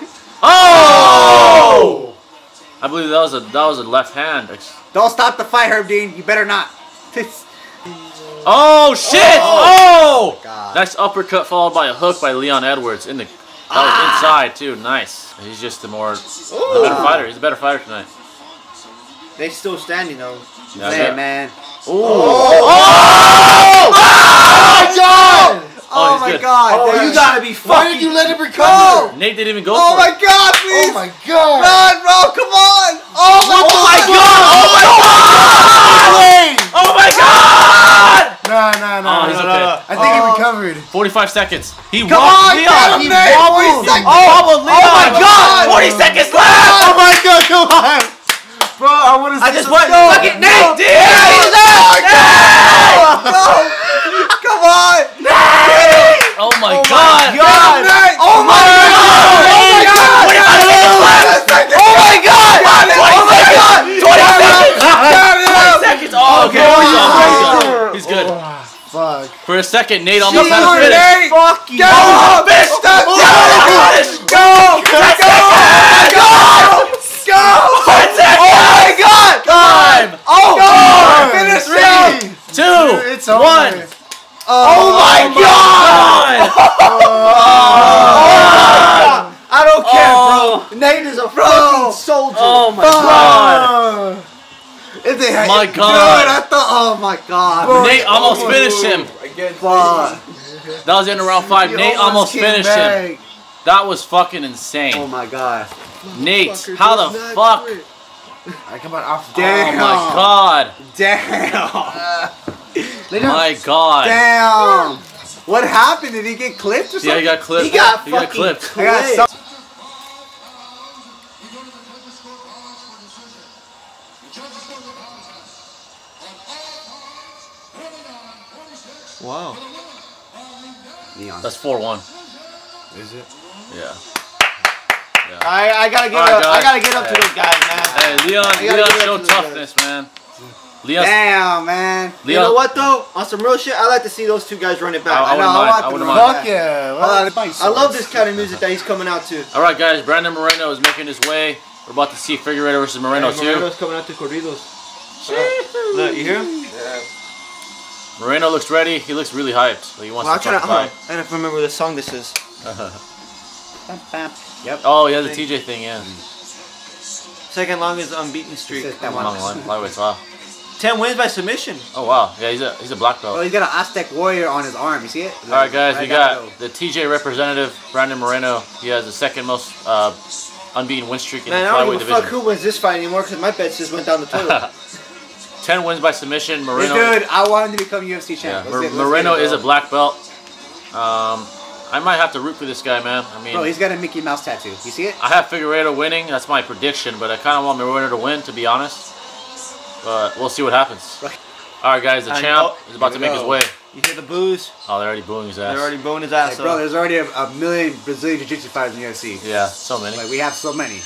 [SPEAKER 3] Oh! I believe that was a that was a left hand.
[SPEAKER 2] Don't stop the fight, Herb Dean. You better not.
[SPEAKER 3] Oh shit! Oh!
[SPEAKER 2] God.
[SPEAKER 3] Nice uppercut followed by a hook by Leon Edwards in the that was inside too. Nice. He's just the more the better fighter. He's a better fighter tonight.
[SPEAKER 1] Nate's still standing though.
[SPEAKER 3] Yeah,
[SPEAKER 2] Hey,
[SPEAKER 3] yeah.
[SPEAKER 2] man.
[SPEAKER 3] Oh!
[SPEAKER 4] God!
[SPEAKER 2] Oh,
[SPEAKER 3] he's
[SPEAKER 2] my
[SPEAKER 3] good.
[SPEAKER 2] God.
[SPEAKER 1] Oh,
[SPEAKER 2] dude.
[SPEAKER 1] you gotta be
[SPEAKER 4] Why
[SPEAKER 1] fucking.
[SPEAKER 4] did you let him recover?
[SPEAKER 3] Nate didn't even go
[SPEAKER 2] Oh
[SPEAKER 3] for
[SPEAKER 2] my
[SPEAKER 3] it.
[SPEAKER 2] God, please.
[SPEAKER 4] Oh my God!
[SPEAKER 2] Run, bro. Come on. Oh my
[SPEAKER 3] Oh
[SPEAKER 2] God.
[SPEAKER 3] my god! Oh my god! Oh my god!
[SPEAKER 4] Nah, nah, nah.
[SPEAKER 3] Oh, he's
[SPEAKER 4] nah,
[SPEAKER 3] okay.
[SPEAKER 4] nah. I think
[SPEAKER 2] Oh.
[SPEAKER 4] he recovered.
[SPEAKER 3] forty-five seconds. He
[SPEAKER 2] Come
[SPEAKER 3] wobbled
[SPEAKER 2] on,
[SPEAKER 3] Leon.
[SPEAKER 2] get him,
[SPEAKER 3] He
[SPEAKER 2] Nate.
[SPEAKER 3] wobbled.
[SPEAKER 2] forty seconds.
[SPEAKER 3] Oh, wobbled Leon.
[SPEAKER 2] my God.
[SPEAKER 3] forty seconds left.
[SPEAKER 2] Oh my God. Come on.
[SPEAKER 4] Bro, I want to see
[SPEAKER 1] I just
[SPEAKER 4] some
[SPEAKER 1] want
[SPEAKER 4] snow.
[SPEAKER 1] fuck it, Nate!
[SPEAKER 4] No.
[SPEAKER 1] Dude! He's up!
[SPEAKER 2] No! Come on!
[SPEAKER 3] Oh my
[SPEAKER 2] Oh my
[SPEAKER 3] god!
[SPEAKER 2] God!
[SPEAKER 4] Nate!
[SPEAKER 2] Oh my God!
[SPEAKER 4] Oh my God!
[SPEAKER 2] Oh my God! Oh my God!
[SPEAKER 3] twenty seconds!
[SPEAKER 4] Got him!
[SPEAKER 3] twenty seconds! Oh, okay.
[SPEAKER 4] Oh,
[SPEAKER 3] He's good. He's good.
[SPEAKER 4] Fuck.
[SPEAKER 3] For a second, Nate almost
[SPEAKER 4] Come
[SPEAKER 3] had
[SPEAKER 4] on,
[SPEAKER 3] a finish.
[SPEAKER 4] Nate!
[SPEAKER 2] Fuck you!
[SPEAKER 4] Go!
[SPEAKER 3] Finish!
[SPEAKER 4] Stop!
[SPEAKER 3] Oh,
[SPEAKER 4] Finish!
[SPEAKER 3] finish!
[SPEAKER 4] Go! Go! Go!
[SPEAKER 3] Ten seconds!
[SPEAKER 2] Oh my God!
[SPEAKER 3] Time!
[SPEAKER 2] Oh!
[SPEAKER 4] Go!
[SPEAKER 2] God!
[SPEAKER 4] Finish
[SPEAKER 3] Three!
[SPEAKER 4] him!
[SPEAKER 3] Two!
[SPEAKER 4] It's over.
[SPEAKER 3] One!
[SPEAKER 2] Oh my God!
[SPEAKER 3] God!
[SPEAKER 2] I don't care,
[SPEAKER 3] Oh.
[SPEAKER 2] bro. Nate is a
[SPEAKER 4] Bro.
[SPEAKER 2] fucking soldier.
[SPEAKER 3] Oh my god!
[SPEAKER 4] Uh, If they had,
[SPEAKER 3] My
[SPEAKER 4] Dude,
[SPEAKER 3] God.
[SPEAKER 4] I thought.
[SPEAKER 2] Oh my God.
[SPEAKER 4] Bro,
[SPEAKER 3] Nate almost
[SPEAKER 4] oh,
[SPEAKER 3] finished him.
[SPEAKER 4] Again,
[SPEAKER 2] Fuck.
[SPEAKER 3] That was the end of round five.
[SPEAKER 4] He
[SPEAKER 3] Nate almost
[SPEAKER 4] came
[SPEAKER 3] finished him.
[SPEAKER 4] back.
[SPEAKER 3] That was fucking
[SPEAKER 2] Oh
[SPEAKER 3] insane.
[SPEAKER 2] my God.
[SPEAKER 3] Nate,
[SPEAKER 4] Fucker
[SPEAKER 3] how
[SPEAKER 4] does
[SPEAKER 3] the
[SPEAKER 4] not
[SPEAKER 3] fuck?
[SPEAKER 4] quit. Alright, come on, off.
[SPEAKER 3] Oh
[SPEAKER 2] Damn.
[SPEAKER 3] my god.
[SPEAKER 2] Damn.
[SPEAKER 3] My god.
[SPEAKER 2] Damn. What happened? Did he get clipped or something?
[SPEAKER 3] Yeah, he got clipped.
[SPEAKER 2] He got
[SPEAKER 3] He got
[SPEAKER 2] fucking
[SPEAKER 3] clipped.
[SPEAKER 2] I got some-
[SPEAKER 1] Wow.
[SPEAKER 2] Neon.
[SPEAKER 3] That's four one.
[SPEAKER 4] Is it?
[SPEAKER 3] Yeah.
[SPEAKER 1] I I gotta give
[SPEAKER 3] All right,
[SPEAKER 1] up. I
[SPEAKER 3] guys.
[SPEAKER 1] gotta get up to
[SPEAKER 3] Hey.
[SPEAKER 1] those guys, man.
[SPEAKER 3] Hey, Leon,
[SPEAKER 1] gotta
[SPEAKER 3] Leon
[SPEAKER 1] give it
[SPEAKER 3] showed
[SPEAKER 1] to the guys.
[SPEAKER 3] toughness, man. Leon,
[SPEAKER 2] Damn, man.
[SPEAKER 3] Leon,
[SPEAKER 1] You know what though? On some real shit, I like to see those two guys run it back.
[SPEAKER 3] I, I
[SPEAKER 2] I know,
[SPEAKER 3] wouldn't
[SPEAKER 2] I
[SPEAKER 3] mind.
[SPEAKER 2] want
[SPEAKER 3] I
[SPEAKER 2] them
[SPEAKER 3] wouldn't
[SPEAKER 2] to
[SPEAKER 3] mind.
[SPEAKER 2] run
[SPEAKER 4] Fuck yeah.
[SPEAKER 2] Hold
[SPEAKER 4] What?
[SPEAKER 2] on, it's my
[SPEAKER 1] I love this kind of music that he's coming out to.
[SPEAKER 3] All right, guys. Brandon Moreno is making his way. We're about to see Figueredo versus Moreno
[SPEAKER 1] Hey,
[SPEAKER 3] too.
[SPEAKER 1] Moreno's coming out to corridos. Look, you hear him?
[SPEAKER 3] Moreno looks ready. He looks really hyped. Like he wants
[SPEAKER 1] Well, I'm
[SPEAKER 3] to
[SPEAKER 1] trying to.
[SPEAKER 3] fucking
[SPEAKER 1] Uh, I don't know if I remember the song this is.
[SPEAKER 3] fight.
[SPEAKER 2] Bam, bam. Yep.
[SPEAKER 3] Oh, he has a T J thing, yeah.
[SPEAKER 1] Second longest unbeaten streak.
[SPEAKER 2] Says that
[SPEAKER 3] Come on,
[SPEAKER 2] one.
[SPEAKER 3] man. Flyweights, wow.
[SPEAKER 1] Ten wins by submission.
[SPEAKER 3] Oh wow, yeah, he's a he's a black
[SPEAKER 2] Oh,
[SPEAKER 3] belt.
[SPEAKER 2] he's got an Aztec warrior on his arm. You see it?
[SPEAKER 3] All right, guys, we
[SPEAKER 2] Right down
[SPEAKER 3] got the T J representative, Brandon Moreno. He has the second most uh, unbeaten win streak in
[SPEAKER 1] Man,
[SPEAKER 3] the
[SPEAKER 1] I don't
[SPEAKER 3] flyweight
[SPEAKER 1] give a fuck
[SPEAKER 3] division.
[SPEAKER 1] who wins this fight anymore because my bets just went down the toilet.
[SPEAKER 3] Ten wins by submission.
[SPEAKER 2] This
[SPEAKER 3] Moreno.
[SPEAKER 2] dude, I want him to become U F C
[SPEAKER 3] Yeah,
[SPEAKER 2] champ. Let's
[SPEAKER 3] Mor-
[SPEAKER 2] get- let's
[SPEAKER 3] Moreno
[SPEAKER 2] get it,
[SPEAKER 3] is a
[SPEAKER 2] bro.
[SPEAKER 3] black belt. Um, I might have to root for this guy, man. I mean,
[SPEAKER 2] Bro, he's got a Mickey Mouse tattoo. You see it?
[SPEAKER 3] I have Figueredo winning. That's my prediction, but I kind of want Moreno to win, to be honest. But we'll see what happens.
[SPEAKER 2] Right.
[SPEAKER 3] All right, guys, the
[SPEAKER 1] I
[SPEAKER 3] champ
[SPEAKER 1] know.
[SPEAKER 3] is about
[SPEAKER 2] Here
[SPEAKER 3] to
[SPEAKER 2] we
[SPEAKER 3] make his
[SPEAKER 2] go.
[SPEAKER 3] way.
[SPEAKER 1] You hear the boos?
[SPEAKER 3] Oh, they're already booing his ass.
[SPEAKER 1] They're already booing his ass
[SPEAKER 2] Hey, bro,
[SPEAKER 1] up.
[SPEAKER 2] there's already a, a million Brazilian Jiu-Jitsu fighters in the U F C.
[SPEAKER 3] Yeah, so many.
[SPEAKER 2] Like, we have so many.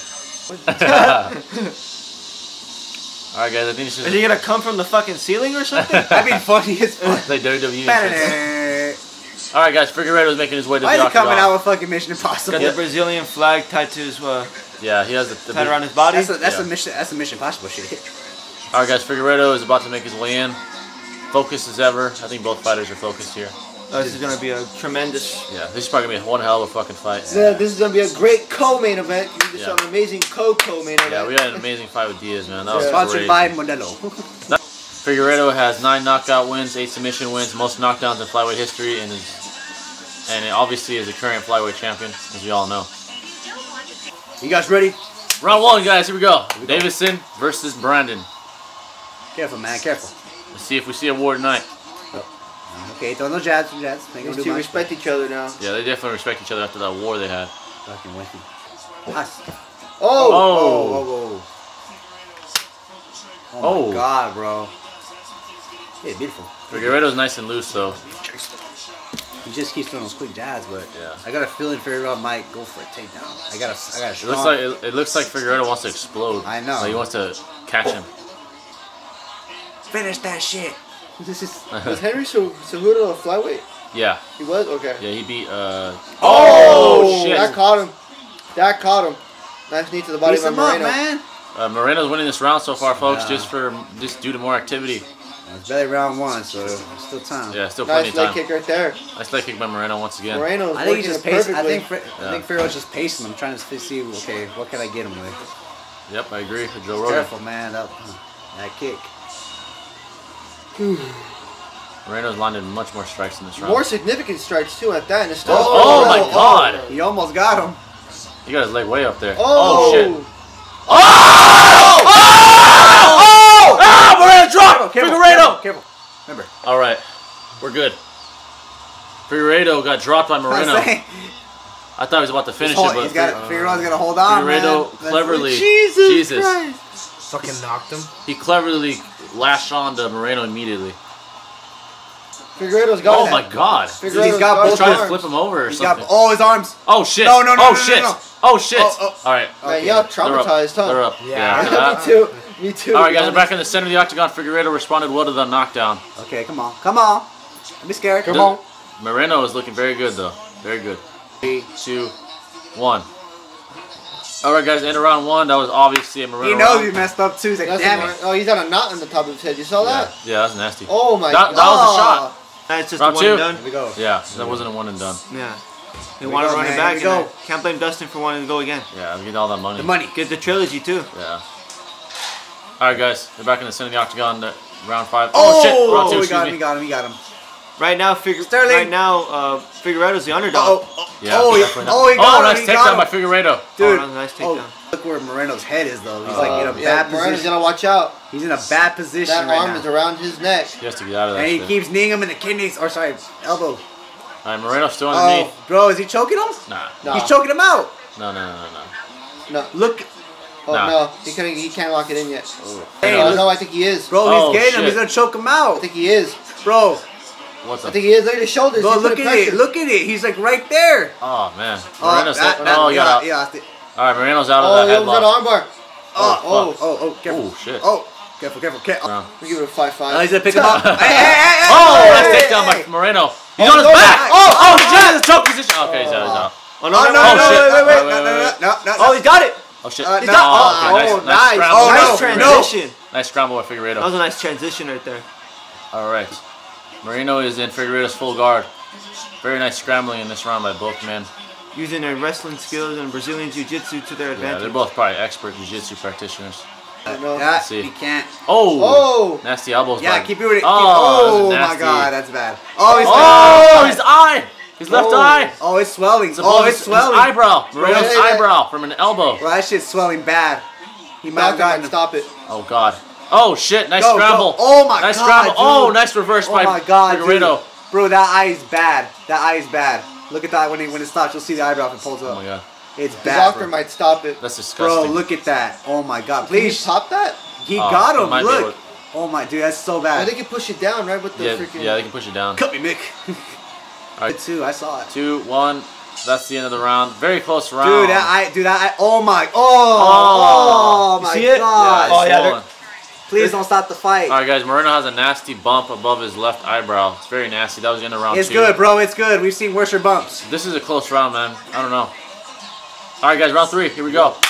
[SPEAKER 3] All right, guys, I think this
[SPEAKER 1] Is
[SPEAKER 3] is
[SPEAKER 1] he gonna come from the fucking ceiling or something?
[SPEAKER 2] That'd be funny as fuck.
[SPEAKER 3] like W W E. shit.
[SPEAKER 2] Why
[SPEAKER 3] All right, guys, Figueredo is making his way to
[SPEAKER 2] is
[SPEAKER 3] the
[SPEAKER 2] he coming
[SPEAKER 3] octagon.
[SPEAKER 2] out with fucking Mission Impossible?
[SPEAKER 1] Got the Brazilian flag tied to his uh,
[SPEAKER 3] Yeah, he has the. the
[SPEAKER 1] tied
[SPEAKER 3] big-
[SPEAKER 1] around his body.
[SPEAKER 2] That's a, that's
[SPEAKER 3] Yeah.
[SPEAKER 2] a mission. That's a Mission Impossible shit.
[SPEAKER 3] All right, guys, Figueredo is about to make his way in. Focused as ever. I think both fighters are focused here.
[SPEAKER 1] Oh, this is gonna be a tremendous.
[SPEAKER 3] Yeah, this is probably gonna be one hell of a fucking fight.
[SPEAKER 1] Yeah, this is gonna be a great co-main event. You just
[SPEAKER 3] Yeah.
[SPEAKER 1] saw an amazing co-co-main event.
[SPEAKER 3] Yeah, we had an amazing fight with Diaz, man. That was
[SPEAKER 2] Sponsored
[SPEAKER 3] crazy.
[SPEAKER 2] by Modelo.
[SPEAKER 3] Figueredo has nine knockout wins, eight submission wins, most knockdowns in flyweight history, and is, and it obviously is a current flyweight champion, as we all know.
[SPEAKER 2] You guys ready?
[SPEAKER 3] Round one, guys. Here we go. Davison versus Brandon.
[SPEAKER 2] Careful, man. Careful.
[SPEAKER 3] Let's see if we see a war tonight.
[SPEAKER 2] Okay, throw no jabs. No jabs. Make him
[SPEAKER 1] These
[SPEAKER 2] do
[SPEAKER 1] two
[SPEAKER 2] much.
[SPEAKER 1] respect each other now.
[SPEAKER 3] Yeah, they definitely respect each other after that war they had.
[SPEAKER 2] Fucking with me. Us.
[SPEAKER 1] Oh!
[SPEAKER 3] Oh.
[SPEAKER 2] Whoa, whoa, whoa. Oh,
[SPEAKER 3] Oh.
[SPEAKER 2] my god, bro. Yeah, beautiful.
[SPEAKER 3] Figueredo's nice and loose, though.
[SPEAKER 2] He just keeps throwing those quick jabs, but
[SPEAKER 3] Yeah.
[SPEAKER 2] I got a feeling Figueroa might go for a takedown. I got a, I got a
[SPEAKER 3] It
[SPEAKER 2] strong.
[SPEAKER 3] looks like it, it looks like Figueredo wants to explode.
[SPEAKER 2] I know.
[SPEAKER 3] Like he wants to catch him.
[SPEAKER 2] Finish that shit. This is.
[SPEAKER 1] Was Henry Cejudo a flyweight?
[SPEAKER 3] Yeah,
[SPEAKER 1] He was? Okay.
[SPEAKER 3] yeah. He beat. Uh...
[SPEAKER 1] Oh,
[SPEAKER 3] shit!
[SPEAKER 1] That caught him. That caught him. Nice knee to the body
[SPEAKER 2] Piece
[SPEAKER 1] by
[SPEAKER 2] him up,
[SPEAKER 1] Moreno.
[SPEAKER 2] man.
[SPEAKER 3] Uh, Moreno's winning this round so far, folks,
[SPEAKER 2] Yeah.
[SPEAKER 3] just for just due to more activity.
[SPEAKER 2] It's barely round one, so there's still time.
[SPEAKER 3] Yeah, still plenty
[SPEAKER 1] Nice
[SPEAKER 3] of
[SPEAKER 1] leg
[SPEAKER 3] time.
[SPEAKER 1] kick right there.
[SPEAKER 3] Nice leg kick by Moreno once again.
[SPEAKER 1] Moreno's
[SPEAKER 2] I think
[SPEAKER 1] working
[SPEAKER 2] he's just
[SPEAKER 1] it
[SPEAKER 2] pacing. I
[SPEAKER 1] perfectly.
[SPEAKER 2] think Fri- I
[SPEAKER 3] Yeah.
[SPEAKER 2] think Figueroa's just pacing him, trying to see, okay, what can I get him with?
[SPEAKER 3] Yep, I agree with Joe Rogan.
[SPEAKER 2] Careful, man. That, that kick.
[SPEAKER 3] Moreno's landed much more strikes in this round.
[SPEAKER 1] More significant strikes too at that. And it's still
[SPEAKER 3] Oh, oh my
[SPEAKER 1] oh,
[SPEAKER 3] god!
[SPEAKER 2] He almost got him.
[SPEAKER 3] He got his leg way up there.
[SPEAKER 1] Oh,
[SPEAKER 3] shit!
[SPEAKER 1] Oh!
[SPEAKER 3] Oh! Ah! Moreno dropped!
[SPEAKER 2] Careful,
[SPEAKER 3] Figueredo!
[SPEAKER 2] Careful. Remember.
[SPEAKER 3] All right, we're good. Figueredo got dropped by Moreno.
[SPEAKER 2] I'm saying,
[SPEAKER 3] I thought he was about to finish
[SPEAKER 2] hold,
[SPEAKER 3] it, but
[SPEAKER 2] he's got,
[SPEAKER 3] Fi-
[SPEAKER 2] Figueroa's got to hold on,
[SPEAKER 3] Figueredo
[SPEAKER 2] man. That's-
[SPEAKER 3] cleverly.
[SPEAKER 1] Jesus,
[SPEAKER 3] Jesus.
[SPEAKER 1] Christ!
[SPEAKER 4] Fucking knocked him.
[SPEAKER 3] He cleverly lashed on to Moreno immediately.
[SPEAKER 5] Figueiredo's got
[SPEAKER 3] Oh
[SPEAKER 5] it.
[SPEAKER 3] my God!
[SPEAKER 5] Figueiredo's
[SPEAKER 2] He's got
[SPEAKER 3] He's
[SPEAKER 2] both
[SPEAKER 3] trying to
[SPEAKER 5] arms.
[SPEAKER 3] flip him over or
[SPEAKER 2] He's
[SPEAKER 3] something.
[SPEAKER 2] got oh his arms.
[SPEAKER 3] Oh shit!
[SPEAKER 2] No, no, no,
[SPEAKER 3] oh
[SPEAKER 2] no, no,
[SPEAKER 3] shit!
[SPEAKER 2] no.
[SPEAKER 3] Oh shit!
[SPEAKER 2] Oh, oh.
[SPEAKER 3] All right,
[SPEAKER 5] Man,
[SPEAKER 2] Okay.
[SPEAKER 5] y'all
[SPEAKER 3] they're up.
[SPEAKER 5] traumatized, huh?
[SPEAKER 3] They're up.
[SPEAKER 4] Yeah.
[SPEAKER 3] Yeah.
[SPEAKER 5] Me too. Me too.
[SPEAKER 3] All right, guys, we're back in the center of the octagon. Figueiredo responded well to the knockdown.
[SPEAKER 2] Okay, come on, come on. Don't be scared. Come
[SPEAKER 3] The-
[SPEAKER 2] on.
[SPEAKER 3] Moreno is looking very good though. Very good. Three, two, one. All right, guys, end of round one. That was obviously a Moreno.
[SPEAKER 2] He knows
[SPEAKER 3] round.
[SPEAKER 2] he messed up too. He's like,
[SPEAKER 5] That's
[SPEAKER 2] damn
[SPEAKER 5] a-
[SPEAKER 2] it.
[SPEAKER 5] Oh, he's got a knot on the top of his head. You saw
[SPEAKER 3] Yeah,
[SPEAKER 5] that?
[SPEAKER 3] yeah, that's nasty.
[SPEAKER 5] Oh my
[SPEAKER 3] That-
[SPEAKER 5] god.
[SPEAKER 3] that was a shot.
[SPEAKER 1] That's just
[SPEAKER 3] Round
[SPEAKER 1] a one
[SPEAKER 3] two.
[SPEAKER 1] and done.
[SPEAKER 2] Here we go.
[SPEAKER 3] Yeah, that wasn't a one and done.
[SPEAKER 1] Yeah. They
[SPEAKER 2] we
[SPEAKER 1] want to
[SPEAKER 2] go,
[SPEAKER 1] run
[SPEAKER 2] man.
[SPEAKER 1] it back.
[SPEAKER 2] Here we
[SPEAKER 1] and
[SPEAKER 2] go.
[SPEAKER 1] I can't blame Dustin for wanting to go again.
[SPEAKER 3] Yeah, I'm getting all that money.
[SPEAKER 2] The money.
[SPEAKER 1] Get the trilogy too.
[SPEAKER 3] Yeah. All right, guys, we're back in the center of the octagon. uh, Round five.
[SPEAKER 2] Oh,
[SPEAKER 3] Oh, shit! Round two.
[SPEAKER 2] we
[SPEAKER 3] Excuse
[SPEAKER 2] got him.
[SPEAKER 3] me.
[SPEAKER 2] We got him. We got him.
[SPEAKER 1] Right now, Figu
[SPEAKER 2] Sterling.
[SPEAKER 1] right now, uh, Figueiredo's the underdog.
[SPEAKER 2] Oh, oh,
[SPEAKER 3] Yeah,
[SPEAKER 2] oh, he,
[SPEAKER 3] definitely not.
[SPEAKER 2] oh, he got
[SPEAKER 3] oh,
[SPEAKER 2] him.
[SPEAKER 3] nice
[SPEAKER 2] he
[SPEAKER 3] takedown
[SPEAKER 2] got
[SPEAKER 3] by
[SPEAKER 2] him.
[SPEAKER 3] Figueiredo.
[SPEAKER 2] Dude,
[SPEAKER 1] Oh, nice
[SPEAKER 2] oh,
[SPEAKER 1] takedown.
[SPEAKER 2] look where Moreno's head is though. He's
[SPEAKER 3] Uh,
[SPEAKER 2] like in a
[SPEAKER 5] Yeah,
[SPEAKER 2] bad
[SPEAKER 5] Moreno's
[SPEAKER 2] position.
[SPEAKER 5] gonna watch out.
[SPEAKER 2] He's in a bad position
[SPEAKER 5] That
[SPEAKER 2] right
[SPEAKER 5] arm
[SPEAKER 2] now.
[SPEAKER 5] is around his neck.
[SPEAKER 3] He has to get out of that.
[SPEAKER 2] And he
[SPEAKER 3] shit.
[SPEAKER 2] keeps kneeing him in the kidneys, or sorry, elbow.
[SPEAKER 3] All right, Moreno's still
[SPEAKER 2] Oh,
[SPEAKER 3] underneath.
[SPEAKER 2] bro, is he choking him?
[SPEAKER 3] Nah.
[SPEAKER 5] No.
[SPEAKER 2] He's choking him out.
[SPEAKER 3] No, no, no, no, no.
[SPEAKER 5] No.
[SPEAKER 2] Look,
[SPEAKER 5] Oh
[SPEAKER 3] Nah.
[SPEAKER 5] no. He can't. He can't lock it in yet.
[SPEAKER 2] hey,
[SPEAKER 5] Oh,
[SPEAKER 2] look,
[SPEAKER 5] no, I think he is.
[SPEAKER 2] bro,
[SPEAKER 3] Oh,
[SPEAKER 2] he's getting him.
[SPEAKER 3] shit.
[SPEAKER 2] He's gonna choke him
[SPEAKER 5] I
[SPEAKER 2] out,
[SPEAKER 5] think he is.
[SPEAKER 2] bro.
[SPEAKER 3] What's
[SPEAKER 5] I
[SPEAKER 3] up?
[SPEAKER 5] think he is. Look at his shoulders.
[SPEAKER 2] Bro,
[SPEAKER 5] He's
[SPEAKER 2] look
[SPEAKER 5] putting
[SPEAKER 2] at it.
[SPEAKER 5] pressure.
[SPEAKER 2] Look at it. He's like right there.
[SPEAKER 3] Oh man.
[SPEAKER 2] Oh,
[SPEAKER 3] Moreno's
[SPEAKER 2] that, that,
[SPEAKER 3] oh, he got
[SPEAKER 2] yeah,
[SPEAKER 3] out.
[SPEAKER 2] yeah, that's it.
[SPEAKER 3] All right, Moreno's out
[SPEAKER 5] Oh,
[SPEAKER 3] of
[SPEAKER 5] he
[SPEAKER 3] that
[SPEAKER 5] almost got
[SPEAKER 3] headlock.
[SPEAKER 5] an armbar.
[SPEAKER 2] Oh, oh,
[SPEAKER 3] fuck.
[SPEAKER 2] oh, oh, careful.
[SPEAKER 3] Oh shit.
[SPEAKER 2] Oh, careful, careful, careful.
[SPEAKER 3] Round.
[SPEAKER 5] We give it a five five.
[SPEAKER 2] Oh, he's gonna pick him up. hey, hey, hey, hey,
[SPEAKER 3] Oh,
[SPEAKER 2] hey,
[SPEAKER 3] nice
[SPEAKER 2] hey,
[SPEAKER 3] takedown
[SPEAKER 2] hey.
[SPEAKER 3] by Moreno. He's
[SPEAKER 5] Oh,
[SPEAKER 3] on his
[SPEAKER 5] no,
[SPEAKER 3] back.
[SPEAKER 5] nice.
[SPEAKER 3] Oh, oh, he's in the choke position. Okay, he's out. He's out.
[SPEAKER 1] Oh
[SPEAKER 2] Oh, no, no,
[SPEAKER 3] Oh,
[SPEAKER 2] no,
[SPEAKER 3] shit.
[SPEAKER 2] wait, wait,
[SPEAKER 3] Wait,
[SPEAKER 2] wait,
[SPEAKER 3] wait,
[SPEAKER 2] no, no,
[SPEAKER 3] wait.
[SPEAKER 2] no, no, no.
[SPEAKER 1] Oh, he got it.
[SPEAKER 3] Oh shit.
[SPEAKER 2] Uh,
[SPEAKER 3] Oh,
[SPEAKER 2] no.
[SPEAKER 3] okay,
[SPEAKER 2] Oh,
[SPEAKER 3] nice, nice
[SPEAKER 2] nice.
[SPEAKER 3] scramble.
[SPEAKER 2] Oh,
[SPEAKER 3] by
[SPEAKER 2] no.
[SPEAKER 1] Nice
[SPEAKER 3] Figueiredo.
[SPEAKER 1] transition.
[SPEAKER 3] Nice scramble by
[SPEAKER 1] That was
[SPEAKER 3] Figueiredo.
[SPEAKER 1] a nice transition right there.
[SPEAKER 3] All right. Moreno is in Figueiredo's full guard. Very nice scrambling in this round by both men.
[SPEAKER 1] Using their wrestling skills and Brazilian Jiu-Jitsu to their
[SPEAKER 3] Yeah,
[SPEAKER 1] advantage.
[SPEAKER 3] they're both probably expert jiu-jitsu practitioners.
[SPEAKER 5] I don't know.
[SPEAKER 2] That,
[SPEAKER 3] see.
[SPEAKER 2] he can't.
[SPEAKER 3] Oh.
[SPEAKER 5] Oh.
[SPEAKER 3] Nasty elbows.
[SPEAKER 2] Yeah,
[SPEAKER 3] by-
[SPEAKER 2] keep it with it.
[SPEAKER 3] Oh,
[SPEAKER 2] Oh,
[SPEAKER 3] that's
[SPEAKER 2] my
[SPEAKER 3] nasty.
[SPEAKER 2] God, that's bad. Oh, he's
[SPEAKER 3] Oh, his eye. His left
[SPEAKER 5] Oh.
[SPEAKER 3] eye.
[SPEAKER 2] Oh, it's swelling.
[SPEAKER 3] It's
[SPEAKER 2] Oh,
[SPEAKER 3] above
[SPEAKER 2] it's
[SPEAKER 3] his,
[SPEAKER 2] swelling.
[SPEAKER 3] his eyebrow. Moreno's
[SPEAKER 5] Yeah, yeah.
[SPEAKER 3] eyebrow from an elbow.
[SPEAKER 2] Bro, that shit's swelling bad. He might have
[SPEAKER 5] Doctor
[SPEAKER 2] gotten
[SPEAKER 5] might stop it.
[SPEAKER 3] Oh god. Oh shit! Nice
[SPEAKER 2] Go, go.
[SPEAKER 3] scramble.
[SPEAKER 2] Oh my
[SPEAKER 3] nice
[SPEAKER 2] God,
[SPEAKER 3] scramble.
[SPEAKER 2] dude.
[SPEAKER 3] Oh, nice reverse
[SPEAKER 2] Oh
[SPEAKER 3] by
[SPEAKER 2] my God, dude.
[SPEAKER 3] Figueiredo.
[SPEAKER 2] Bro, that eye is bad. That eye is bad. Look at that when it when it stops. You'll see the eyebrow if it pulls
[SPEAKER 3] Oh
[SPEAKER 2] up.
[SPEAKER 3] my god.
[SPEAKER 2] It's
[SPEAKER 5] The
[SPEAKER 2] bad.
[SPEAKER 5] doctor
[SPEAKER 2] Bro.
[SPEAKER 5] might stop it.
[SPEAKER 3] That's
[SPEAKER 2] Bro,
[SPEAKER 3] disgusting.
[SPEAKER 2] look at that. Oh my God.
[SPEAKER 5] Can you
[SPEAKER 2] Please.
[SPEAKER 5] pop that?
[SPEAKER 2] He
[SPEAKER 3] Oh,
[SPEAKER 2] got
[SPEAKER 3] he
[SPEAKER 2] him.
[SPEAKER 3] might be
[SPEAKER 2] Look.
[SPEAKER 3] able-
[SPEAKER 2] Oh my dude, that's so
[SPEAKER 5] Oh,
[SPEAKER 2] bad.
[SPEAKER 5] they can push it down, right? With the
[SPEAKER 3] Yeah,
[SPEAKER 5] freaking.
[SPEAKER 3] yeah, they can push it down.
[SPEAKER 2] Cut me, Mick.
[SPEAKER 3] All right,
[SPEAKER 2] Two, I saw it.
[SPEAKER 3] two, one. That's the end of the round. Very close round.
[SPEAKER 2] Dude, that eye, dude, that eye. Oh my. Oh.
[SPEAKER 3] Oh.
[SPEAKER 2] Oh,
[SPEAKER 1] You
[SPEAKER 2] my
[SPEAKER 1] see it?
[SPEAKER 2] God.
[SPEAKER 3] Yeah,
[SPEAKER 1] Oh,
[SPEAKER 3] it's
[SPEAKER 1] yeah,
[SPEAKER 3] swollen.
[SPEAKER 2] Please don't stop the fight.
[SPEAKER 3] All right, guys. Moreno has a nasty bump above his left eyebrow. It's very nasty. That was the end of round
[SPEAKER 2] It's
[SPEAKER 3] two.
[SPEAKER 2] good, bro. It's good. We've seen worse bumps.
[SPEAKER 3] This is a close round, man. I don't know. All right, guys. Round three. Here we go.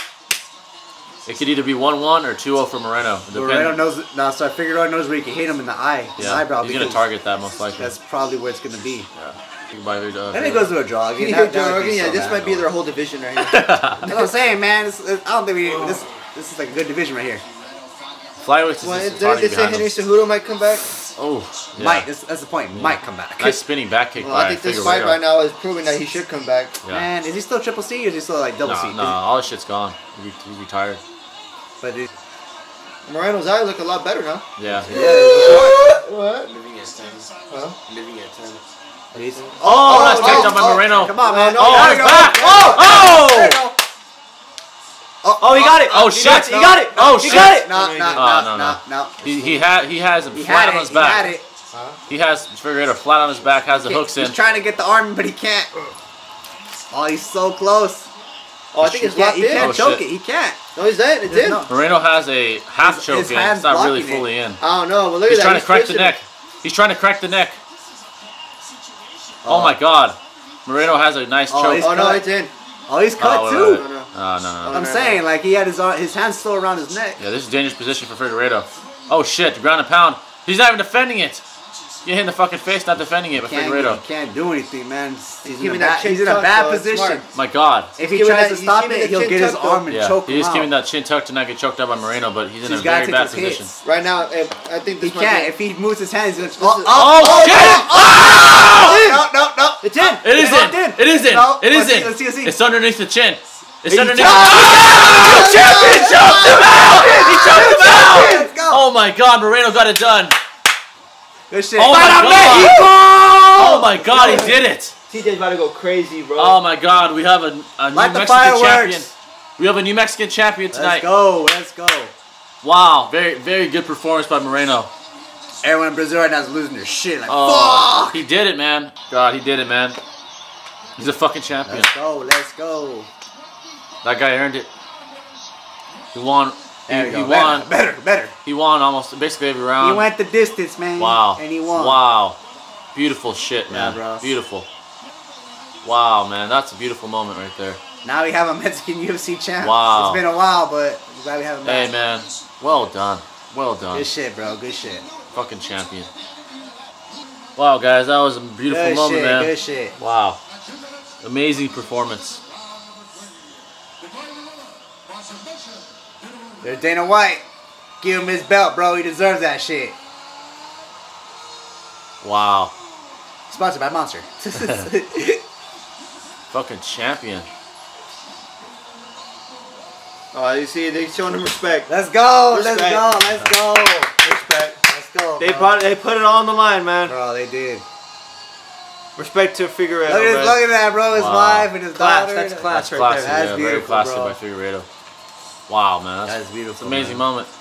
[SPEAKER 3] It could either be one one or two oh for Moreno. It
[SPEAKER 2] Moreno
[SPEAKER 3] depends.
[SPEAKER 2] knows. No, so I figured out knows where he can hit him in the eye, his
[SPEAKER 3] Yeah,
[SPEAKER 2] eyebrow.
[SPEAKER 3] he's gonna
[SPEAKER 2] because
[SPEAKER 3] target that most likely.
[SPEAKER 2] That's probably where it's gonna be.
[SPEAKER 3] Yeah. Goodbye, uh,
[SPEAKER 2] Then it goes to a draw.
[SPEAKER 5] Can
[SPEAKER 2] Again.
[SPEAKER 5] you
[SPEAKER 2] That-
[SPEAKER 5] hear
[SPEAKER 2] that
[SPEAKER 5] Joe
[SPEAKER 2] would
[SPEAKER 5] Rogan?
[SPEAKER 2] be
[SPEAKER 5] Yeah,
[SPEAKER 2] so
[SPEAKER 5] this
[SPEAKER 2] bad.
[SPEAKER 5] might be their whole division right here.
[SPEAKER 2] That's what I'm saying, man. This, I don't think we. This this is like a good division right here.
[SPEAKER 3] Flyweights is
[SPEAKER 5] Well,
[SPEAKER 3] just
[SPEAKER 5] didn't
[SPEAKER 3] hard
[SPEAKER 5] they
[SPEAKER 3] to
[SPEAKER 5] say
[SPEAKER 3] behind
[SPEAKER 5] Henry
[SPEAKER 3] him.
[SPEAKER 5] Cejudo might come back?
[SPEAKER 3] Oh, yeah.
[SPEAKER 2] Might. That's, that's the point. Might come back.
[SPEAKER 3] Nice spinning back kick
[SPEAKER 5] Well,
[SPEAKER 3] by
[SPEAKER 5] I think this
[SPEAKER 3] Figueiredo.
[SPEAKER 5] fight right now is proving that he should come back.
[SPEAKER 3] Yeah.
[SPEAKER 2] Man, is he still triple C or is he still like double
[SPEAKER 3] No,
[SPEAKER 2] C?
[SPEAKER 3] no, all this shit's gone. He, he retired.
[SPEAKER 2] But it,
[SPEAKER 5] Moreno's eye look a lot better now.
[SPEAKER 3] Yeah.
[SPEAKER 5] What?
[SPEAKER 4] Living at ten.
[SPEAKER 5] Huh?
[SPEAKER 4] Living at ten.
[SPEAKER 2] he's,
[SPEAKER 3] Oh, nice
[SPEAKER 2] oh,
[SPEAKER 3] takedown by
[SPEAKER 2] oh,
[SPEAKER 3] Moreno.
[SPEAKER 2] Come on, man.
[SPEAKER 5] No,
[SPEAKER 3] Oh,
[SPEAKER 5] there
[SPEAKER 3] his
[SPEAKER 5] you go.
[SPEAKER 3] back.
[SPEAKER 2] Oh,
[SPEAKER 3] Oh!
[SPEAKER 2] there you go.
[SPEAKER 1] Oh, he got it.
[SPEAKER 3] Oh,
[SPEAKER 1] He
[SPEAKER 3] shit.
[SPEAKER 1] got it. He got it.
[SPEAKER 3] Oh,
[SPEAKER 1] he
[SPEAKER 3] shit.
[SPEAKER 1] got it.
[SPEAKER 2] No, no,
[SPEAKER 3] Oh,
[SPEAKER 2] no,
[SPEAKER 3] no,
[SPEAKER 2] no, no.
[SPEAKER 3] He he had he has him
[SPEAKER 2] He
[SPEAKER 3] flat
[SPEAKER 2] had
[SPEAKER 3] on
[SPEAKER 2] it.
[SPEAKER 3] his
[SPEAKER 2] He
[SPEAKER 3] back.
[SPEAKER 2] had it.
[SPEAKER 3] He has Figueiredo flat on his back. Has the hooks in.
[SPEAKER 2] He's trying to get the arm, but he can't. Oh, he's so close.
[SPEAKER 5] Oh, I think it's
[SPEAKER 2] He can't,
[SPEAKER 5] locked
[SPEAKER 2] he
[SPEAKER 5] in.
[SPEAKER 2] can't
[SPEAKER 3] Oh,
[SPEAKER 2] choke
[SPEAKER 3] shit.
[SPEAKER 2] it. He can't.
[SPEAKER 5] No, he's in. It's
[SPEAKER 2] There's
[SPEAKER 5] in.
[SPEAKER 2] no-
[SPEAKER 5] I
[SPEAKER 3] Moreno has a half
[SPEAKER 2] His-
[SPEAKER 3] choke
[SPEAKER 2] his
[SPEAKER 3] in.
[SPEAKER 2] hand's
[SPEAKER 3] It's not really
[SPEAKER 2] blocking it.
[SPEAKER 3] fully in.
[SPEAKER 5] don't know, but look
[SPEAKER 3] He's
[SPEAKER 5] at that.
[SPEAKER 3] trying to crack the
[SPEAKER 5] twisting
[SPEAKER 3] neck. He's trying to crack the neck. Oh my God. Moreno has a nice
[SPEAKER 2] Oh,
[SPEAKER 3] choke.
[SPEAKER 2] he's
[SPEAKER 5] it. Oh no,
[SPEAKER 2] cut.
[SPEAKER 5] it's in.
[SPEAKER 2] Oh, he's cut
[SPEAKER 3] Oh, wait,
[SPEAKER 2] too.
[SPEAKER 3] wait, wait. No, no, no, no.
[SPEAKER 2] I'm saying, like, he had his arm, his hands still around his neck.
[SPEAKER 3] Yeah, this is a dangerous position for Figueiredo. Oh shit, ground and pound. He's not even defending it. Get hit in the fucking face, not defending it by
[SPEAKER 2] Can't,
[SPEAKER 3] Figueiredo.
[SPEAKER 2] he can't do anything, man. He's, in a,
[SPEAKER 5] giving that
[SPEAKER 2] bad,
[SPEAKER 5] chin
[SPEAKER 2] he's in a
[SPEAKER 5] tuck,
[SPEAKER 2] bad
[SPEAKER 5] so it's
[SPEAKER 2] position.
[SPEAKER 5] smart.
[SPEAKER 3] My God.
[SPEAKER 2] If he
[SPEAKER 5] He's
[SPEAKER 2] tries
[SPEAKER 5] giving
[SPEAKER 2] to
[SPEAKER 5] that- he's
[SPEAKER 2] stop
[SPEAKER 5] giving
[SPEAKER 2] it,
[SPEAKER 5] the
[SPEAKER 2] he'll
[SPEAKER 5] chin
[SPEAKER 2] get his
[SPEAKER 5] tuck,
[SPEAKER 2] arm
[SPEAKER 5] though.
[SPEAKER 2] and
[SPEAKER 3] Yeah,
[SPEAKER 2] choke
[SPEAKER 3] he
[SPEAKER 2] him
[SPEAKER 3] is
[SPEAKER 2] out.
[SPEAKER 3] giving that chin tuck to not get choked out by Moreno, but he's in
[SPEAKER 2] He's
[SPEAKER 3] a
[SPEAKER 2] got to
[SPEAKER 3] very
[SPEAKER 2] take
[SPEAKER 3] bad
[SPEAKER 2] those
[SPEAKER 3] position.
[SPEAKER 2] hits.
[SPEAKER 5] Right now, if, I think this
[SPEAKER 2] He
[SPEAKER 5] might
[SPEAKER 2] can't.
[SPEAKER 5] be-
[SPEAKER 2] If he moves his hands, he's
[SPEAKER 5] This
[SPEAKER 2] gonna.
[SPEAKER 5] is-
[SPEAKER 2] Oh,
[SPEAKER 3] Oh, shit!
[SPEAKER 2] no, no, no.
[SPEAKER 5] It's in.
[SPEAKER 3] It is
[SPEAKER 2] It's locked
[SPEAKER 3] in.
[SPEAKER 2] in.
[SPEAKER 3] It is in.
[SPEAKER 2] No,
[SPEAKER 3] It is
[SPEAKER 2] let's see,
[SPEAKER 3] in.
[SPEAKER 2] let's see, let's see.
[SPEAKER 3] It's underneath the chin. It's
[SPEAKER 2] He
[SPEAKER 3] underneath.
[SPEAKER 2] choked-
[SPEAKER 3] Oh! Champion choked him out! He choked him out!
[SPEAKER 2] Let's go.
[SPEAKER 3] Oh my God, Moreno got it done.
[SPEAKER 2] Good shit.
[SPEAKER 3] Oh my
[SPEAKER 2] Para
[SPEAKER 3] God.
[SPEAKER 2] Mexico!
[SPEAKER 3] Oh my God, he did it.
[SPEAKER 5] T J's about to go crazy, bro.
[SPEAKER 3] Oh my God, we have a, a New
[SPEAKER 2] Light the
[SPEAKER 3] Mexican
[SPEAKER 2] fireworks.
[SPEAKER 3] champion. We have a New Mexican champion tonight.
[SPEAKER 2] Let's go. Let's go.
[SPEAKER 3] Wow, very, very good performance by Moreno.
[SPEAKER 2] Everyone in Brazil right now is losing their shit. Like,
[SPEAKER 3] Oh,
[SPEAKER 2] fuck!
[SPEAKER 3] he did it, man. God, he did it, man. He's a fucking champion.
[SPEAKER 2] Let's go, let's go.
[SPEAKER 3] That guy earned it. He won.
[SPEAKER 2] There
[SPEAKER 3] he
[SPEAKER 2] we
[SPEAKER 3] he
[SPEAKER 2] go.
[SPEAKER 3] won.
[SPEAKER 2] Better, better, better.
[SPEAKER 3] He won almost basically every round.
[SPEAKER 2] He went the distance, man.
[SPEAKER 3] Wow.
[SPEAKER 2] And he won.
[SPEAKER 3] Wow. Beautiful shit,
[SPEAKER 2] Yeah,
[SPEAKER 3] man.
[SPEAKER 2] bro.
[SPEAKER 3] Beautiful. Wow, man. That's a beautiful moment right there.
[SPEAKER 2] Now we have a Mexican U F C champ.
[SPEAKER 3] Wow.
[SPEAKER 2] It's been a while, but I'm glad we have him back.
[SPEAKER 3] Hey, man. Well done. Well done.
[SPEAKER 2] Good shit, bro. Good shit.
[SPEAKER 3] Fucking champion. Wow, guys. That was a beautiful
[SPEAKER 2] Good
[SPEAKER 3] moment,
[SPEAKER 2] shit,
[SPEAKER 3] man.
[SPEAKER 2] good shit.
[SPEAKER 3] Wow. Amazing performance.
[SPEAKER 2] There's Dana White. Give him his belt, bro. He deserves that shit.
[SPEAKER 3] Wow.
[SPEAKER 2] Sponsored by Monster.
[SPEAKER 3] Fucking champion.
[SPEAKER 5] Oh, you see, they showing him respect.
[SPEAKER 2] Let's go.
[SPEAKER 5] Respect.
[SPEAKER 2] Let's go. Let's go.
[SPEAKER 5] Respect.
[SPEAKER 2] Let's go.
[SPEAKER 5] They
[SPEAKER 2] bro.
[SPEAKER 5] brought, they put it all on the line, man.
[SPEAKER 2] Bro, they did.
[SPEAKER 5] Respect to Figueroa.
[SPEAKER 2] Look at, this, look at that, bro. His
[SPEAKER 3] Wow.
[SPEAKER 2] wife and his
[SPEAKER 5] Class,
[SPEAKER 2] daughter.
[SPEAKER 5] that's class.
[SPEAKER 3] That's
[SPEAKER 5] right
[SPEAKER 3] classy.
[SPEAKER 5] there.
[SPEAKER 2] That's
[SPEAKER 3] Yeah, very
[SPEAKER 2] beautiful,
[SPEAKER 3] classy
[SPEAKER 2] bro.
[SPEAKER 3] by Figueiredo. Wow, man. That's,
[SPEAKER 2] That's beautiful.
[SPEAKER 3] that's an amazing
[SPEAKER 2] man.
[SPEAKER 3] moment.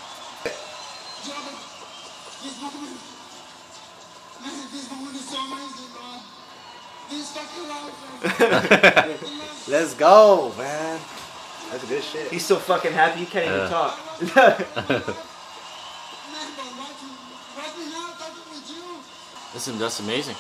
[SPEAKER 2] Let's go, man. That's good shit.
[SPEAKER 5] He's so fucking happy he can't
[SPEAKER 3] Yeah.
[SPEAKER 5] even talk.
[SPEAKER 3] Listen, that's amazing.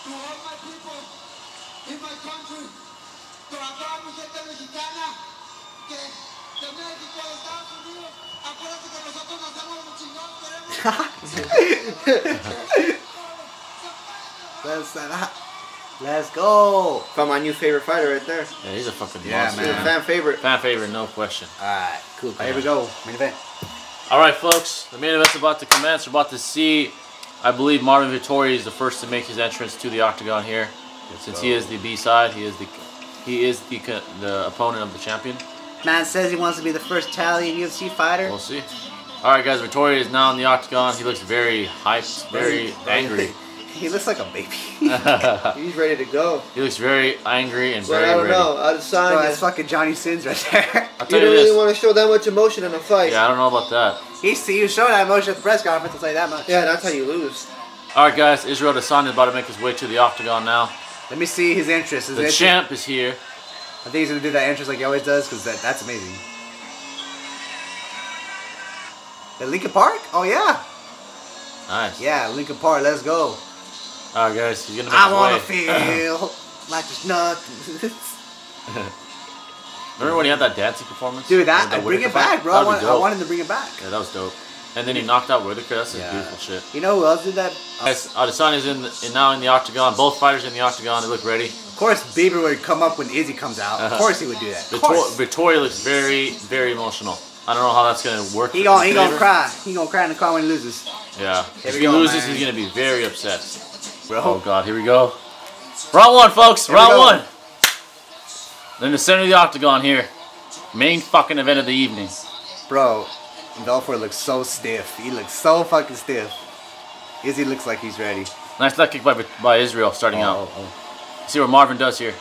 [SPEAKER 2] Let's, let's go.
[SPEAKER 5] Found my new favorite fighter right there.
[SPEAKER 3] Yeah, he's a fucking
[SPEAKER 2] Yeah,
[SPEAKER 3] monster.
[SPEAKER 5] He's a
[SPEAKER 2] man.
[SPEAKER 5] fan favorite.
[SPEAKER 3] Fan favorite, no question.
[SPEAKER 2] Alright, cool. Here we go. Main event.
[SPEAKER 3] All right, folks, the main event's about to commence. We're about to see, I believe Marvin Vettori is the first to make his entrance to the octagon here. Since he is the B side, he is the he is the the opponent of the champion.
[SPEAKER 2] Man says he wants to be the first Italian U F C fighter.
[SPEAKER 3] We'll see. All right, guys, Vettori is now in the octagon. He looks very hyped, very angry.
[SPEAKER 2] He looks like a baby.
[SPEAKER 5] He's ready to go.
[SPEAKER 3] He looks very angry and
[SPEAKER 5] But
[SPEAKER 3] very
[SPEAKER 5] I don't
[SPEAKER 3] ready.
[SPEAKER 5] know. Out of sign,
[SPEAKER 2] Bro,
[SPEAKER 5] you
[SPEAKER 2] that's fucking Johnny Sins right there.
[SPEAKER 3] I'll
[SPEAKER 5] you
[SPEAKER 3] tell you
[SPEAKER 5] don't really
[SPEAKER 3] this.
[SPEAKER 5] want to show that much emotion in a fight.
[SPEAKER 3] Yeah, I don't know about that.
[SPEAKER 2] he, he was showing that emotion at the press conference, I'll tell you that much.
[SPEAKER 5] Yeah, that's how you lose.
[SPEAKER 3] All right, guys, Israel Adesanya is about to make his way to the octagon now.
[SPEAKER 2] Let me see his interest. His
[SPEAKER 3] The
[SPEAKER 2] interest.
[SPEAKER 3] champ is here.
[SPEAKER 2] I think he's going to do that interest like he always does because that, that's amazing. At Lincoln Park? Oh, yeah.
[SPEAKER 3] Nice.
[SPEAKER 2] Yeah, Lincoln Park. Let's go.
[SPEAKER 3] All right, guys, he's gonna make
[SPEAKER 2] I
[SPEAKER 3] his
[SPEAKER 2] want
[SPEAKER 3] way.
[SPEAKER 2] to feel like there's nothing.
[SPEAKER 3] Remember when he had that dancing performance?
[SPEAKER 2] Dude, that,
[SPEAKER 3] With the
[SPEAKER 2] bring it
[SPEAKER 3] Whitaker fight?
[SPEAKER 2] back, bro. I
[SPEAKER 3] That'd be
[SPEAKER 2] want, I
[SPEAKER 3] dope.
[SPEAKER 2] want him to bring it back.
[SPEAKER 3] Yeah, that was dope. And then he knocked out Whitaker. That's some
[SPEAKER 2] Yeah.
[SPEAKER 3] beautiful shit.
[SPEAKER 2] You know who else did that?
[SPEAKER 3] Guys, Adesanya's in, the, in now in the octagon. Both fighters in the octagon. They look ready.
[SPEAKER 2] Of course, Bieber would come up when Izzy comes out. Of
[SPEAKER 3] Uh-huh.
[SPEAKER 2] course he would do that. Of
[SPEAKER 3] Vitor-
[SPEAKER 2] course.
[SPEAKER 3] Victoria looks very, very emotional. I don't know how that's gonna work.
[SPEAKER 2] He
[SPEAKER 3] for
[SPEAKER 2] gonna,
[SPEAKER 3] his
[SPEAKER 2] he gonna
[SPEAKER 3] favor.
[SPEAKER 2] cry. He gonna cry in the car when he loses.
[SPEAKER 3] Yeah.
[SPEAKER 2] Here
[SPEAKER 3] If
[SPEAKER 2] we
[SPEAKER 3] he
[SPEAKER 2] go,
[SPEAKER 3] loses,
[SPEAKER 2] man.
[SPEAKER 3] he's gonna be very upset.
[SPEAKER 2] Bro.
[SPEAKER 3] Oh God, here we go. Round one, folks.
[SPEAKER 2] Here we
[SPEAKER 3] Round
[SPEAKER 2] go.
[SPEAKER 3] one. In the center of the octagon here. Main fucking event of the evening.
[SPEAKER 2] Bro, Belfort looks so stiff. He looks so fucking stiff. Izzy looks like he's ready.
[SPEAKER 3] Nice leg kick by, by Israel starting out.
[SPEAKER 2] Oh, oh.
[SPEAKER 3] See what Marvin does here.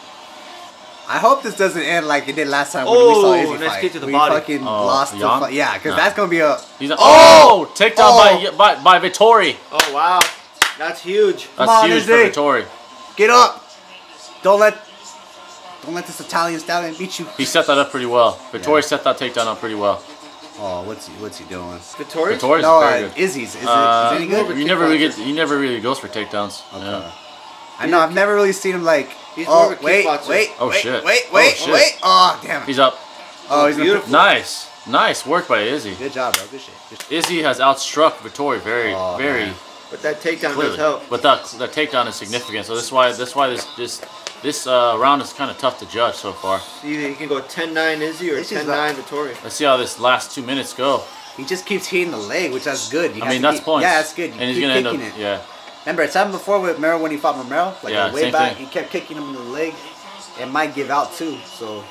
[SPEAKER 2] I hope this doesn't end like it did last time when
[SPEAKER 5] Oh,
[SPEAKER 2] we saw Izzy
[SPEAKER 5] nice
[SPEAKER 2] fight.
[SPEAKER 5] kick to the
[SPEAKER 2] we
[SPEAKER 5] body.
[SPEAKER 2] fucking
[SPEAKER 3] Oh,
[SPEAKER 2] lost the
[SPEAKER 3] Jan?
[SPEAKER 2] fight. Yeah, because
[SPEAKER 3] No.
[SPEAKER 2] that's gonna be a.
[SPEAKER 3] He's a, oh! Takedown
[SPEAKER 2] Oh!
[SPEAKER 3] by, by by Vettori.
[SPEAKER 5] Oh, wow. That's huge.
[SPEAKER 3] That's
[SPEAKER 2] on,
[SPEAKER 3] huge
[SPEAKER 2] Izzy.
[SPEAKER 3] for Vettori.
[SPEAKER 2] Get up! Don't let, don't let this Italian stallion beat you.
[SPEAKER 3] He set that up pretty well. Vettori
[SPEAKER 2] Yeah.
[SPEAKER 3] set that takedown up pretty well.
[SPEAKER 2] Oh, what's he, what's he doing?
[SPEAKER 5] Vittori?
[SPEAKER 3] Vettori's
[SPEAKER 2] No,
[SPEAKER 3] very
[SPEAKER 2] uh,
[SPEAKER 3] good.
[SPEAKER 2] Izzy's. Is,
[SPEAKER 3] Uh,
[SPEAKER 2] it, is it any good?
[SPEAKER 3] you never really get. He never really goes for takedowns. Yeah.
[SPEAKER 2] I know. I've never really seen him like.
[SPEAKER 5] He's more
[SPEAKER 2] oh
[SPEAKER 5] of a
[SPEAKER 2] wait,
[SPEAKER 5] kickboxer.
[SPEAKER 2] wait,
[SPEAKER 3] Oh,
[SPEAKER 2] wait,
[SPEAKER 3] shit.
[SPEAKER 2] wait,
[SPEAKER 3] Oh,
[SPEAKER 2] wait,
[SPEAKER 3] shit.
[SPEAKER 2] wait. Oh damn it.
[SPEAKER 3] He's up.
[SPEAKER 2] Oh, he's
[SPEAKER 5] beautiful.
[SPEAKER 3] Nice, nice work by Izzy.
[SPEAKER 2] Good job, bro. Good shit. Good shit.
[SPEAKER 3] Izzy has outstruck Vettori very,
[SPEAKER 2] Oh,
[SPEAKER 3] very
[SPEAKER 2] man.
[SPEAKER 5] But that takedown does
[SPEAKER 3] clearly.
[SPEAKER 5] help.
[SPEAKER 3] But that that takedown is significant. So that's why that's why this this this uh, round is kind of tough to judge so far.
[SPEAKER 5] Either you can go ten nine Izzy or
[SPEAKER 2] This is
[SPEAKER 5] ten nine Vittori.
[SPEAKER 3] Let's see how this last two minutes go.
[SPEAKER 2] He just keeps hitting the leg, which that's good. You
[SPEAKER 3] I
[SPEAKER 2] have
[SPEAKER 3] mean
[SPEAKER 2] to
[SPEAKER 3] that's
[SPEAKER 2] keep,
[SPEAKER 3] points.
[SPEAKER 2] Yeah, that's good. You
[SPEAKER 3] And he's
[SPEAKER 2] keep
[SPEAKER 3] gonna end up.
[SPEAKER 2] kicking it.
[SPEAKER 3] Yeah.
[SPEAKER 2] Remember, it's happened before with Merrill when he fought Merrill. Like
[SPEAKER 3] Yeah,
[SPEAKER 2] way
[SPEAKER 3] same
[SPEAKER 2] back,
[SPEAKER 3] thing.
[SPEAKER 2] he kept kicking him in the leg. It might give out too. So.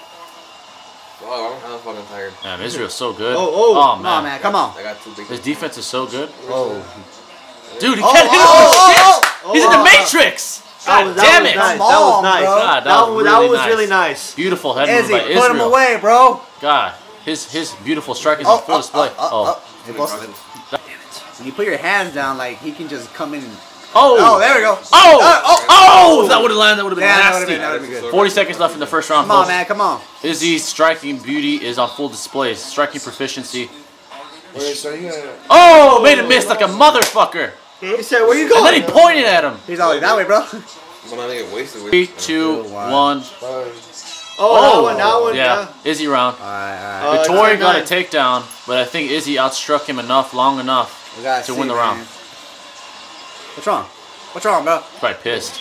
[SPEAKER 4] Oh, I'm fucking tired.
[SPEAKER 3] Man, Israel's so good.
[SPEAKER 5] Oh, oh.
[SPEAKER 3] oh
[SPEAKER 2] Come on, man. Come on.
[SPEAKER 4] I got two big.
[SPEAKER 3] His defense is so good.
[SPEAKER 2] Oh.
[SPEAKER 3] Dude, he
[SPEAKER 2] Oh,
[SPEAKER 3] can't hit him
[SPEAKER 2] oh,
[SPEAKER 3] with
[SPEAKER 2] oh,
[SPEAKER 3] shit.
[SPEAKER 2] oh,
[SPEAKER 3] He's
[SPEAKER 2] oh.
[SPEAKER 3] in the Matrix.
[SPEAKER 5] That
[SPEAKER 3] God
[SPEAKER 5] was, that
[SPEAKER 3] damn
[SPEAKER 5] was
[SPEAKER 3] it.
[SPEAKER 5] nice.
[SPEAKER 2] Come
[SPEAKER 5] That was
[SPEAKER 2] on,
[SPEAKER 5] nice.
[SPEAKER 2] bro.
[SPEAKER 3] God, that,
[SPEAKER 5] That
[SPEAKER 3] was
[SPEAKER 5] was,
[SPEAKER 3] really
[SPEAKER 5] that was
[SPEAKER 3] nice.
[SPEAKER 5] really nice.
[SPEAKER 3] Beautiful head
[SPEAKER 2] Izzy,
[SPEAKER 3] move by
[SPEAKER 2] put him
[SPEAKER 3] Israel.
[SPEAKER 2] away, bro.
[SPEAKER 3] God, his his beautiful strike is
[SPEAKER 2] Oh,
[SPEAKER 3] on full
[SPEAKER 2] oh,
[SPEAKER 3] display.
[SPEAKER 2] oh,
[SPEAKER 3] Oh,
[SPEAKER 2] oh, It busted. When you put your hands down, like he can just come in. And...
[SPEAKER 3] oh,
[SPEAKER 2] Oh, there we go.
[SPEAKER 3] oh,
[SPEAKER 2] oh, oh.
[SPEAKER 3] oh! If that would have landed, that would have been
[SPEAKER 2] Yeah, that
[SPEAKER 3] nasty.
[SPEAKER 2] would've been, that would've been good.
[SPEAKER 3] Forty seconds left in the first round.
[SPEAKER 2] Come on,
[SPEAKER 3] folks.
[SPEAKER 2] man. Come on.
[SPEAKER 3] Izzy's striking beauty is on full display. Striking proficiency.
[SPEAKER 4] Wait, so you gonna...
[SPEAKER 3] Oh, made a miss like a motherfucker.
[SPEAKER 5] He said, "Where you
[SPEAKER 3] And
[SPEAKER 5] going?"
[SPEAKER 3] then he pointed at him.
[SPEAKER 2] He's always that way, bro.
[SPEAKER 4] When I get wasted with
[SPEAKER 3] Three, two, one.
[SPEAKER 5] Oh, that one, that one.
[SPEAKER 3] Yeah, Izzy round.
[SPEAKER 2] All right, all right.
[SPEAKER 5] Uh,
[SPEAKER 3] Vettori
[SPEAKER 5] ten
[SPEAKER 3] got a
[SPEAKER 5] nine.
[SPEAKER 3] takedown, but I think Izzy outstruck him enough, long enough
[SPEAKER 2] We gotta
[SPEAKER 3] to
[SPEAKER 2] see,
[SPEAKER 3] win the
[SPEAKER 2] man.
[SPEAKER 3] round.
[SPEAKER 2] What's wrong? What's wrong, bro?
[SPEAKER 3] Probably pissed.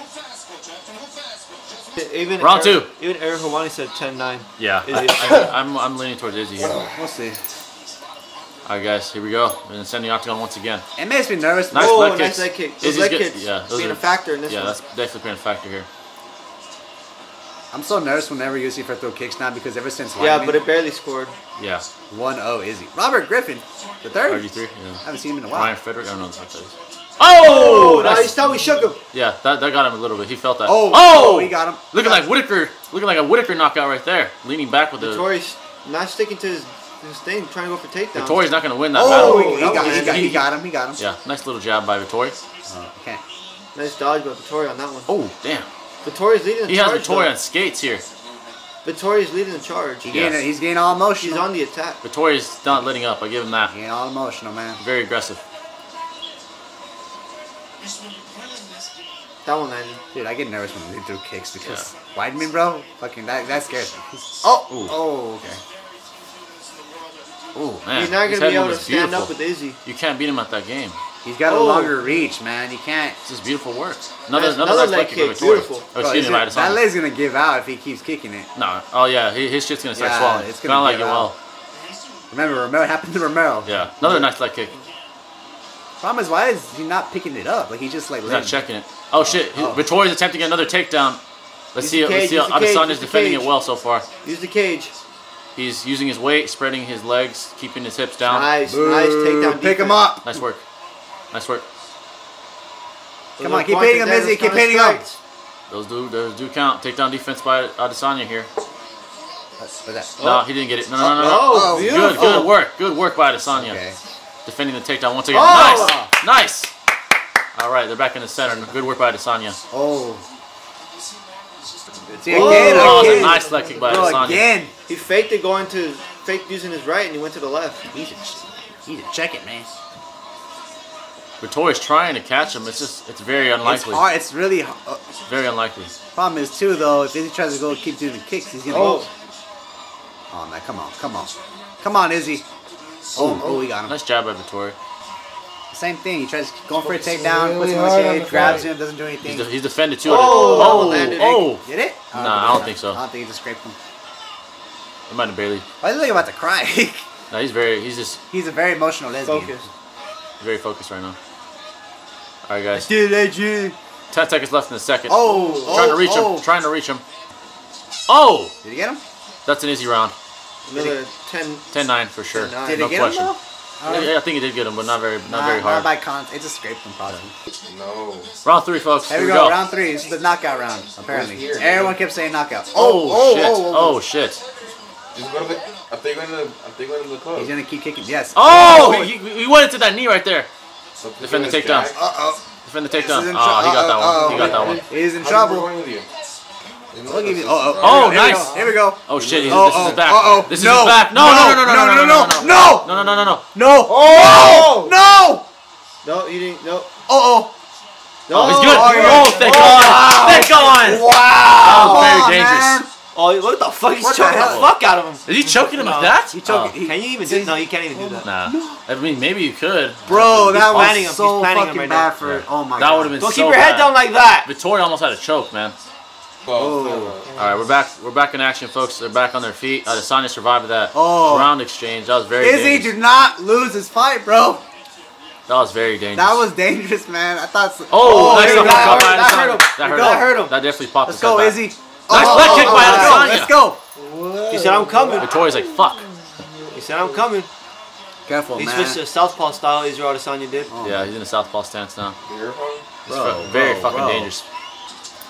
[SPEAKER 5] Even
[SPEAKER 3] Round
[SPEAKER 5] Eric,
[SPEAKER 3] two.
[SPEAKER 5] Even Eric Hawani said ten nine.
[SPEAKER 3] Yeah,
[SPEAKER 5] Izzy.
[SPEAKER 3] I, I, I'm, I'm leaning towards Izzy here. All
[SPEAKER 2] We'll see.
[SPEAKER 3] right, guys, here we go. And sending the octagon once again.
[SPEAKER 2] It makes me nervous.
[SPEAKER 3] Nice
[SPEAKER 5] Oh,
[SPEAKER 3] leg
[SPEAKER 5] nice
[SPEAKER 3] kicks.
[SPEAKER 5] leg kick. Those
[SPEAKER 3] Izzy's
[SPEAKER 5] leg
[SPEAKER 3] good-
[SPEAKER 5] kicks
[SPEAKER 3] yeah, those
[SPEAKER 5] being
[SPEAKER 3] are-
[SPEAKER 5] a factor in this
[SPEAKER 3] Yeah,
[SPEAKER 5] one.
[SPEAKER 3] that's definitely playing a factor here.
[SPEAKER 2] I'm so nervous whenever you see for throw kicks now because ever since
[SPEAKER 5] Yeah, but it barely scored.
[SPEAKER 3] Yeah,
[SPEAKER 2] one oh Izzy. Robert Griffin, the third.
[SPEAKER 3] thirty-three.
[SPEAKER 2] I
[SPEAKER 3] Yeah.
[SPEAKER 2] haven't seen him in a while.
[SPEAKER 3] Ryan Frederick. I don't know what that is. Oh,
[SPEAKER 5] Oh, no,
[SPEAKER 3] that's-
[SPEAKER 5] he's how we shook him.
[SPEAKER 3] yeah, that, that got him a little bit. He felt that.
[SPEAKER 2] Oh,
[SPEAKER 3] oh,
[SPEAKER 2] oh, he got him.
[SPEAKER 3] Looking like Whitaker. Looking like a Whitaker knockout right there. Leaning back with the.
[SPEAKER 5] Vittori's not sticking to his, his thing, trying to go for takedowns.
[SPEAKER 3] Vittori's not going to win that
[SPEAKER 2] Oh,
[SPEAKER 3] battle.
[SPEAKER 2] he, he
[SPEAKER 5] that
[SPEAKER 2] got,
[SPEAKER 5] was
[SPEAKER 2] he, got, he
[SPEAKER 3] easy.
[SPEAKER 2] got him. He got him.
[SPEAKER 3] Yeah, nice little jab by Vettori.
[SPEAKER 2] Oh, okay.
[SPEAKER 5] Nice dodge by Vittori on that one.
[SPEAKER 3] Oh, damn.
[SPEAKER 5] Vittori's leading the
[SPEAKER 3] He has
[SPEAKER 5] charge.
[SPEAKER 3] Vettori on skates here.
[SPEAKER 5] Vittori's leading the charge.
[SPEAKER 2] He
[SPEAKER 3] Yes.
[SPEAKER 2] getting, he's getting all emotional.
[SPEAKER 5] He's on the attack.
[SPEAKER 3] Vittori's not letting up. I give him that.
[SPEAKER 2] He's getting all emotional, man.
[SPEAKER 3] Very aggressive.
[SPEAKER 5] That one landed.
[SPEAKER 2] Dude, I get nervous when they do kicks because Weidman, bro, fucking that that scares me. Oh,
[SPEAKER 3] Ooh.
[SPEAKER 2] oh, okay.
[SPEAKER 3] Oh, man.
[SPEAKER 5] He's not
[SPEAKER 3] his
[SPEAKER 5] going to be
[SPEAKER 3] head
[SPEAKER 5] able to
[SPEAKER 3] movement is
[SPEAKER 5] stand
[SPEAKER 3] beautiful.
[SPEAKER 5] up with Izzy.
[SPEAKER 3] You can't beat him at that game.
[SPEAKER 2] He's got a
[SPEAKER 5] Oh.
[SPEAKER 2] longer reach, man. You can't.
[SPEAKER 3] This is beautiful work. Another,
[SPEAKER 5] Nice-
[SPEAKER 3] another,
[SPEAKER 5] another
[SPEAKER 3] nice
[SPEAKER 5] leg
[SPEAKER 3] leg kick by
[SPEAKER 5] kick,
[SPEAKER 3] Vettori.
[SPEAKER 5] beautiful.
[SPEAKER 3] Oh,
[SPEAKER 2] Bro,
[SPEAKER 3] excuse
[SPEAKER 2] is
[SPEAKER 3] me,
[SPEAKER 2] it-
[SPEAKER 3] right,
[SPEAKER 2] that leg's gonna give out if he keeps kicking it.
[SPEAKER 3] No. Oh, yeah. His, his shit's going to start
[SPEAKER 2] Yeah,
[SPEAKER 3] swelling.
[SPEAKER 2] it's
[SPEAKER 3] Kind
[SPEAKER 2] gonna
[SPEAKER 3] of like
[SPEAKER 2] give
[SPEAKER 3] it
[SPEAKER 2] out.
[SPEAKER 3] well.
[SPEAKER 2] Remember, Romero happened to Romero.
[SPEAKER 3] Yeah. Another nice leg kick.
[SPEAKER 2] Problem is, why is he not picking it up? Like he just like
[SPEAKER 3] He's
[SPEAKER 2] letting-
[SPEAKER 3] not checking it. Oh, shit.
[SPEAKER 2] Oh.
[SPEAKER 3] Vittori's attempting another takedown. Let's
[SPEAKER 5] Use
[SPEAKER 3] see.
[SPEAKER 5] the
[SPEAKER 3] Let's
[SPEAKER 5] cage,
[SPEAKER 3] see.
[SPEAKER 5] use the cage,
[SPEAKER 3] Adesanya's
[SPEAKER 5] use the
[SPEAKER 3] defending
[SPEAKER 5] cage.
[SPEAKER 3] it well so far.
[SPEAKER 5] Use the cage.
[SPEAKER 3] He's using his weight, spreading his legs, keeping his hips down.
[SPEAKER 5] Nice,
[SPEAKER 2] Boo,
[SPEAKER 5] nice takedown.
[SPEAKER 2] Pick him
[SPEAKER 5] defense.
[SPEAKER 2] up.
[SPEAKER 3] Nice work. Nice work.
[SPEAKER 5] Those
[SPEAKER 2] Come
[SPEAKER 5] are
[SPEAKER 2] on, keep
[SPEAKER 5] points
[SPEAKER 2] hitting him,
[SPEAKER 5] there,
[SPEAKER 2] Izzy.
[SPEAKER 5] those
[SPEAKER 2] Keep
[SPEAKER 5] counter
[SPEAKER 2] hitting him.
[SPEAKER 5] strikes.
[SPEAKER 3] Those do those do count. Takedown defense by Adesanya here.
[SPEAKER 2] What's that?
[SPEAKER 3] No, he didn't get it. No, no, no, no.
[SPEAKER 5] Oh,
[SPEAKER 2] Oh,
[SPEAKER 5] beautiful.
[SPEAKER 3] Good, good work. Good work by Adesanya.
[SPEAKER 2] Okay.
[SPEAKER 3] Defending the takedown once again.
[SPEAKER 2] Oh!
[SPEAKER 3] Nice. Nice. All right, they're back in the center. Good work by Adesanya.
[SPEAKER 2] Oh. See
[SPEAKER 5] Oh,
[SPEAKER 2] again,
[SPEAKER 3] that was a
[SPEAKER 2] again.
[SPEAKER 3] nice leg kick by
[SPEAKER 2] Bro,
[SPEAKER 3] Adesanya.
[SPEAKER 2] again.
[SPEAKER 5] He faked it going to, faked using his right and he went to the left.
[SPEAKER 2] He should, he should check it, man.
[SPEAKER 3] Vittori's trying to catch him. It's just, it's very
[SPEAKER 2] It's
[SPEAKER 3] unlikely.
[SPEAKER 2] hard. It's really. Uh,
[SPEAKER 3] Very unlikely.
[SPEAKER 2] problem is too though. If Izzy tries to go keep doing the kicks, he's gonna.
[SPEAKER 5] Oh,
[SPEAKER 2] Oh man, come on, come on, come on, Izzy. Oh, oh, we got him.
[SPEAKER 3] Nice jab by Vittori.
[SPEAKER 2] Same thing. He tries going for a takedown,
[SPEAKER 4] really
[SPEAKER 2] puts him on
[SPEAKER 4] hard on
[SPEAKER 2] cage,
[SPEAKER 4] the
[SPEAKER 2] grabs
[SPEAKER 4] fight.
[SPEAKER 2] him, doesn't do
[SPEAKER 3] He's,
[SPEAKER 2] anything.
[SPEAKER 3] de- he's defended too.
[SPEAKER 5] Oh, that one
[SPEAKER 3] oh,
[SPEAKER 5] landed.
[SPEAKER 3] oh.
[SPEAKER 2] Did it?
[SPEAKER 3] Nah, I don't think so.
[SPEAKER 2] I don't think he just scraped him.
[SPEAKER 3] He might have barely.
[SPEAKER 2] Why is he about to cry?
[SPEAKER 3] No, he's very. He's just
[SPEAKER 2] He's a very emotional lesbian.
[SPEAKER 5] focus.
[SPEAKER 3] very focused right now. All right, guys.
[SPEAKER 2] Dude, legend.
[SPEAKER 3] Ten seconds left in the second.
[SPEAKER 2] Oh,
[SPEAKER 3] trying
[SPEAKER 2] oh,
[SPEAKER 3] to reach
[SPEAKER 2] oh.
[SPEAKER 3] him. Trying to reach him. Oh,
[SPEAKER 2] Did he get him?
[SPEAKER 3] that's an easy round.
[SPEAKER 5] Another ten.
[SPEAKER 3] ten nine for sure.
[SPEAKER 5] ten nine.
[SPEAKER 2] Did
[SPEAKER 3] no
[SPEAKER 2] he get
[SPEAKER 3] question.
[SPEAKER 2] him though?
[SPEAKER 3] Yeah, I think he did get him, but not very, not
[SPEAKER 2] Nah,
[SPEAKER 3] very hard.
[SPEAKER 2] Not by contact. It just scraped him probably.
[SPEAKER 4] No.
[SPEAKER 3] Round three, folks.
[SPEAKER 2] There
[SPEAKER 3] Here
[SPEAKER 2] we
[SPEAKER 3] we
[SPEAKER 2] go.
[SPEAKER 3] go.
[SPEAKER 2] Round three. This is the knockout round. Apparently,
[SPEAKER 4] Where's here,
[SPEAKER 2] everyone
[SPEAKER 4] man?
[SPEAKER 2] kept saying knockout.
[SPEAKER 3] Oh, shit! Oh, shit!
[SPEAKER 4] Just go to the. I think going to the. I think going to the club.
[SPEAKER 2] He's gonna keep kicking. Yes.
[SPEAKER 3] Oh, he, he, he went into that knee right there.
[SPEAKER 4] Something
[SPEAKER 3] Defend the
[SPEAKER 4] with
[SPEAKER 3] takedown.
[SPEAKER 4] Jack.
[SPEAKER 2] Uh oh.
[SPEAKER 3] Defend the
[SPEAKER 2] This
[SPEAKER 3] takedown.
[SPEAKER 2] is in
[SPEAKER 3] Oh,
[SPEAKER 2] trou-
[SPEAKER 3] he got that
[SPEAKER 2] uh-oh,
[SPEAKER 3] one. He got that one.
[SPEAKER 2] He's in
[SPEAKER 4] How's it
[SPEAKER 2] trouble.
[SPEAKER 4] going with you?
[SPEAKER 2] Look at me. Oh, oh,
[SPEAKER 3] Oh,
[SPEAKER 2] here we
[SPEAKER 3] nice.
[SPEAKER 2] go. Here we go.
[SPEAKER 3] Oh shit! He's,
[SPEAKER 2] Oh,
[SPEAKER 3] this is his
[SPEAKER 2] oh,
[SPEAKER 3] back.
[SPEAKER 2] uh-oh.
[SPEAKER 3] This is
[SPEAKER 2] No.
[SPEAKER 3] his back. No, no, no, no, no, no, no, no, no,
[SPEAKER 2] no,
[SPEAKER 3] no, no, no, no, no.
[SPEAKER 2] no.
[SPEAKER 5] Oh!
[SPEAKER 2] No.
[SPEAKER 5] No, you didn't. No.
[SPEAKER 2] Oh,
[SPEAKER 5] No.
[SPEAKER 3] Oh, he's good.
[SPEAKER 2] Oh, yeah.
[SPEAKER 3] Oh, thank God! Thank God!
[SPEAKER 2] oh. Wow.
[SPEAKER 3] That was very
[SPEAKER 2] Come on,
[SPEAKER 3] dangerous.
[SPEAKER 2] man.
[SPEAKER 5] Oh, what the fuck? He's
[SPEAKER 2] What the
[SPEAKER 5] choking the,
[SPEAKER 2] hell?
[SPEAKER 5] fuck out of him.
[SPEAKER 3] Is he choking him like
[SPEAKER 5] No.
[SPEAKER 3] that?
[SPEAKER 2] He choked.
[SPEAKER 3] Oh.
[SPEAKER 2] He,
[SPEAKER 5] Can you even do? No, you can't even do that.
[SPEAKER 3] Nah. I mean, maybe you could.
[SPEAKER 2] bro, that was
[SPEAKER 5] planning him. He's
[SPEAKER 2] so
[SPEAKER 5] planning him
[SPEAKER 2] fucking
[SPEAKER 5] right
[SPEAKER 2] bad
[SPEAKER 5] now.
[SPEAKER 2] for.
[SPEAKER 3] Yeah.
[SPEAKER 2] Oh my
[SPEAKER 3] That
[SPEAKER 2] god.
[SPEAKER 3] would have been
[SPEAKER 5] Don't
[SPEAKER 3] so
[SPEAKER 5] keep your head
[SPEAKER 3] bad.
[SPEAKER 5] down like that.
[SPEAKER 3] Vittori almost had a choke, man.
[SPEAKER 4] Oh.
[SPEAKER 3] All right, we're back. We're back in action, folks. They're back on their feet. Adesanya survived that
[SPEAKER 2] Oh.
[SPEAKER 3] round exchange. That was very
[SPEAKER 2] Izzy,
[SPEAKER 3] dangerous.
[SPEAKER 2] do not lose his fight, bro.
[SPEAKER 3] That was very dangerous.
[SPEAKER 2] That was dangerous, man. I thought. So.
[SPEAKER 3] Oh, nice
[SPEAKER 2] there
[SPEAKER 3] little
[SPEAKER 2] you go.
[SPEAKER 3] kick by
[SPEAKER 5] That
[SPEAKER 3] Adesanya.
[SPEAKER 5] hurt him.
[SPEAKER 3] That hurt
[SPEAKER 2] That
[SPEAKER 3] him.
[SPEAKER 5] hurt him.
[SPEAKER 3] That definitely popped
[SPEAKER 2] Let's
[SPEAKER 3] his head
[SPEAKER 2] go,
[SPEAKER 3] back.
[SPEAKER 2] Izzy.
[SPEAKER 3] Nice
[SPEAKER 2] Oh,
[SPEAKER 3] leg
[SPEAKER 2] oh,
[SPEAKER 3] kick
[SPEAKER 2] oh,
[SPEAKER 3] by
[SPEAKER 2] let's go,
[SPEAKER 3] Adesanya.
[SPEAKER 2] Let's go.
[SPEAKER 5] He said, I'm coming.
[SPEAKER 3] Vittori's like, fuck.
[SPEAKER 5] He said, I'm coming.
[SPEAKER 2] Careful,
[SPEAKER 5] He
[SPEAKER 2] man.
[SPEAKER 5] switched to southpaw style. Israel Adesanya did.
[SPEAKER 2] Oh.
[SPEAKER 3] Yeah, he's in a southpaw stance now.
[SPEAKER 4] Earphone?
[SPEAKER 3] It's
[SPEAKER 2] Bro,
[SPEAKER 3] very
[SPEAKER 2] bro,
[SPEAKER 3] fucking
[SPEAKER 2] bro.
[SPEAKER 3] dangerous.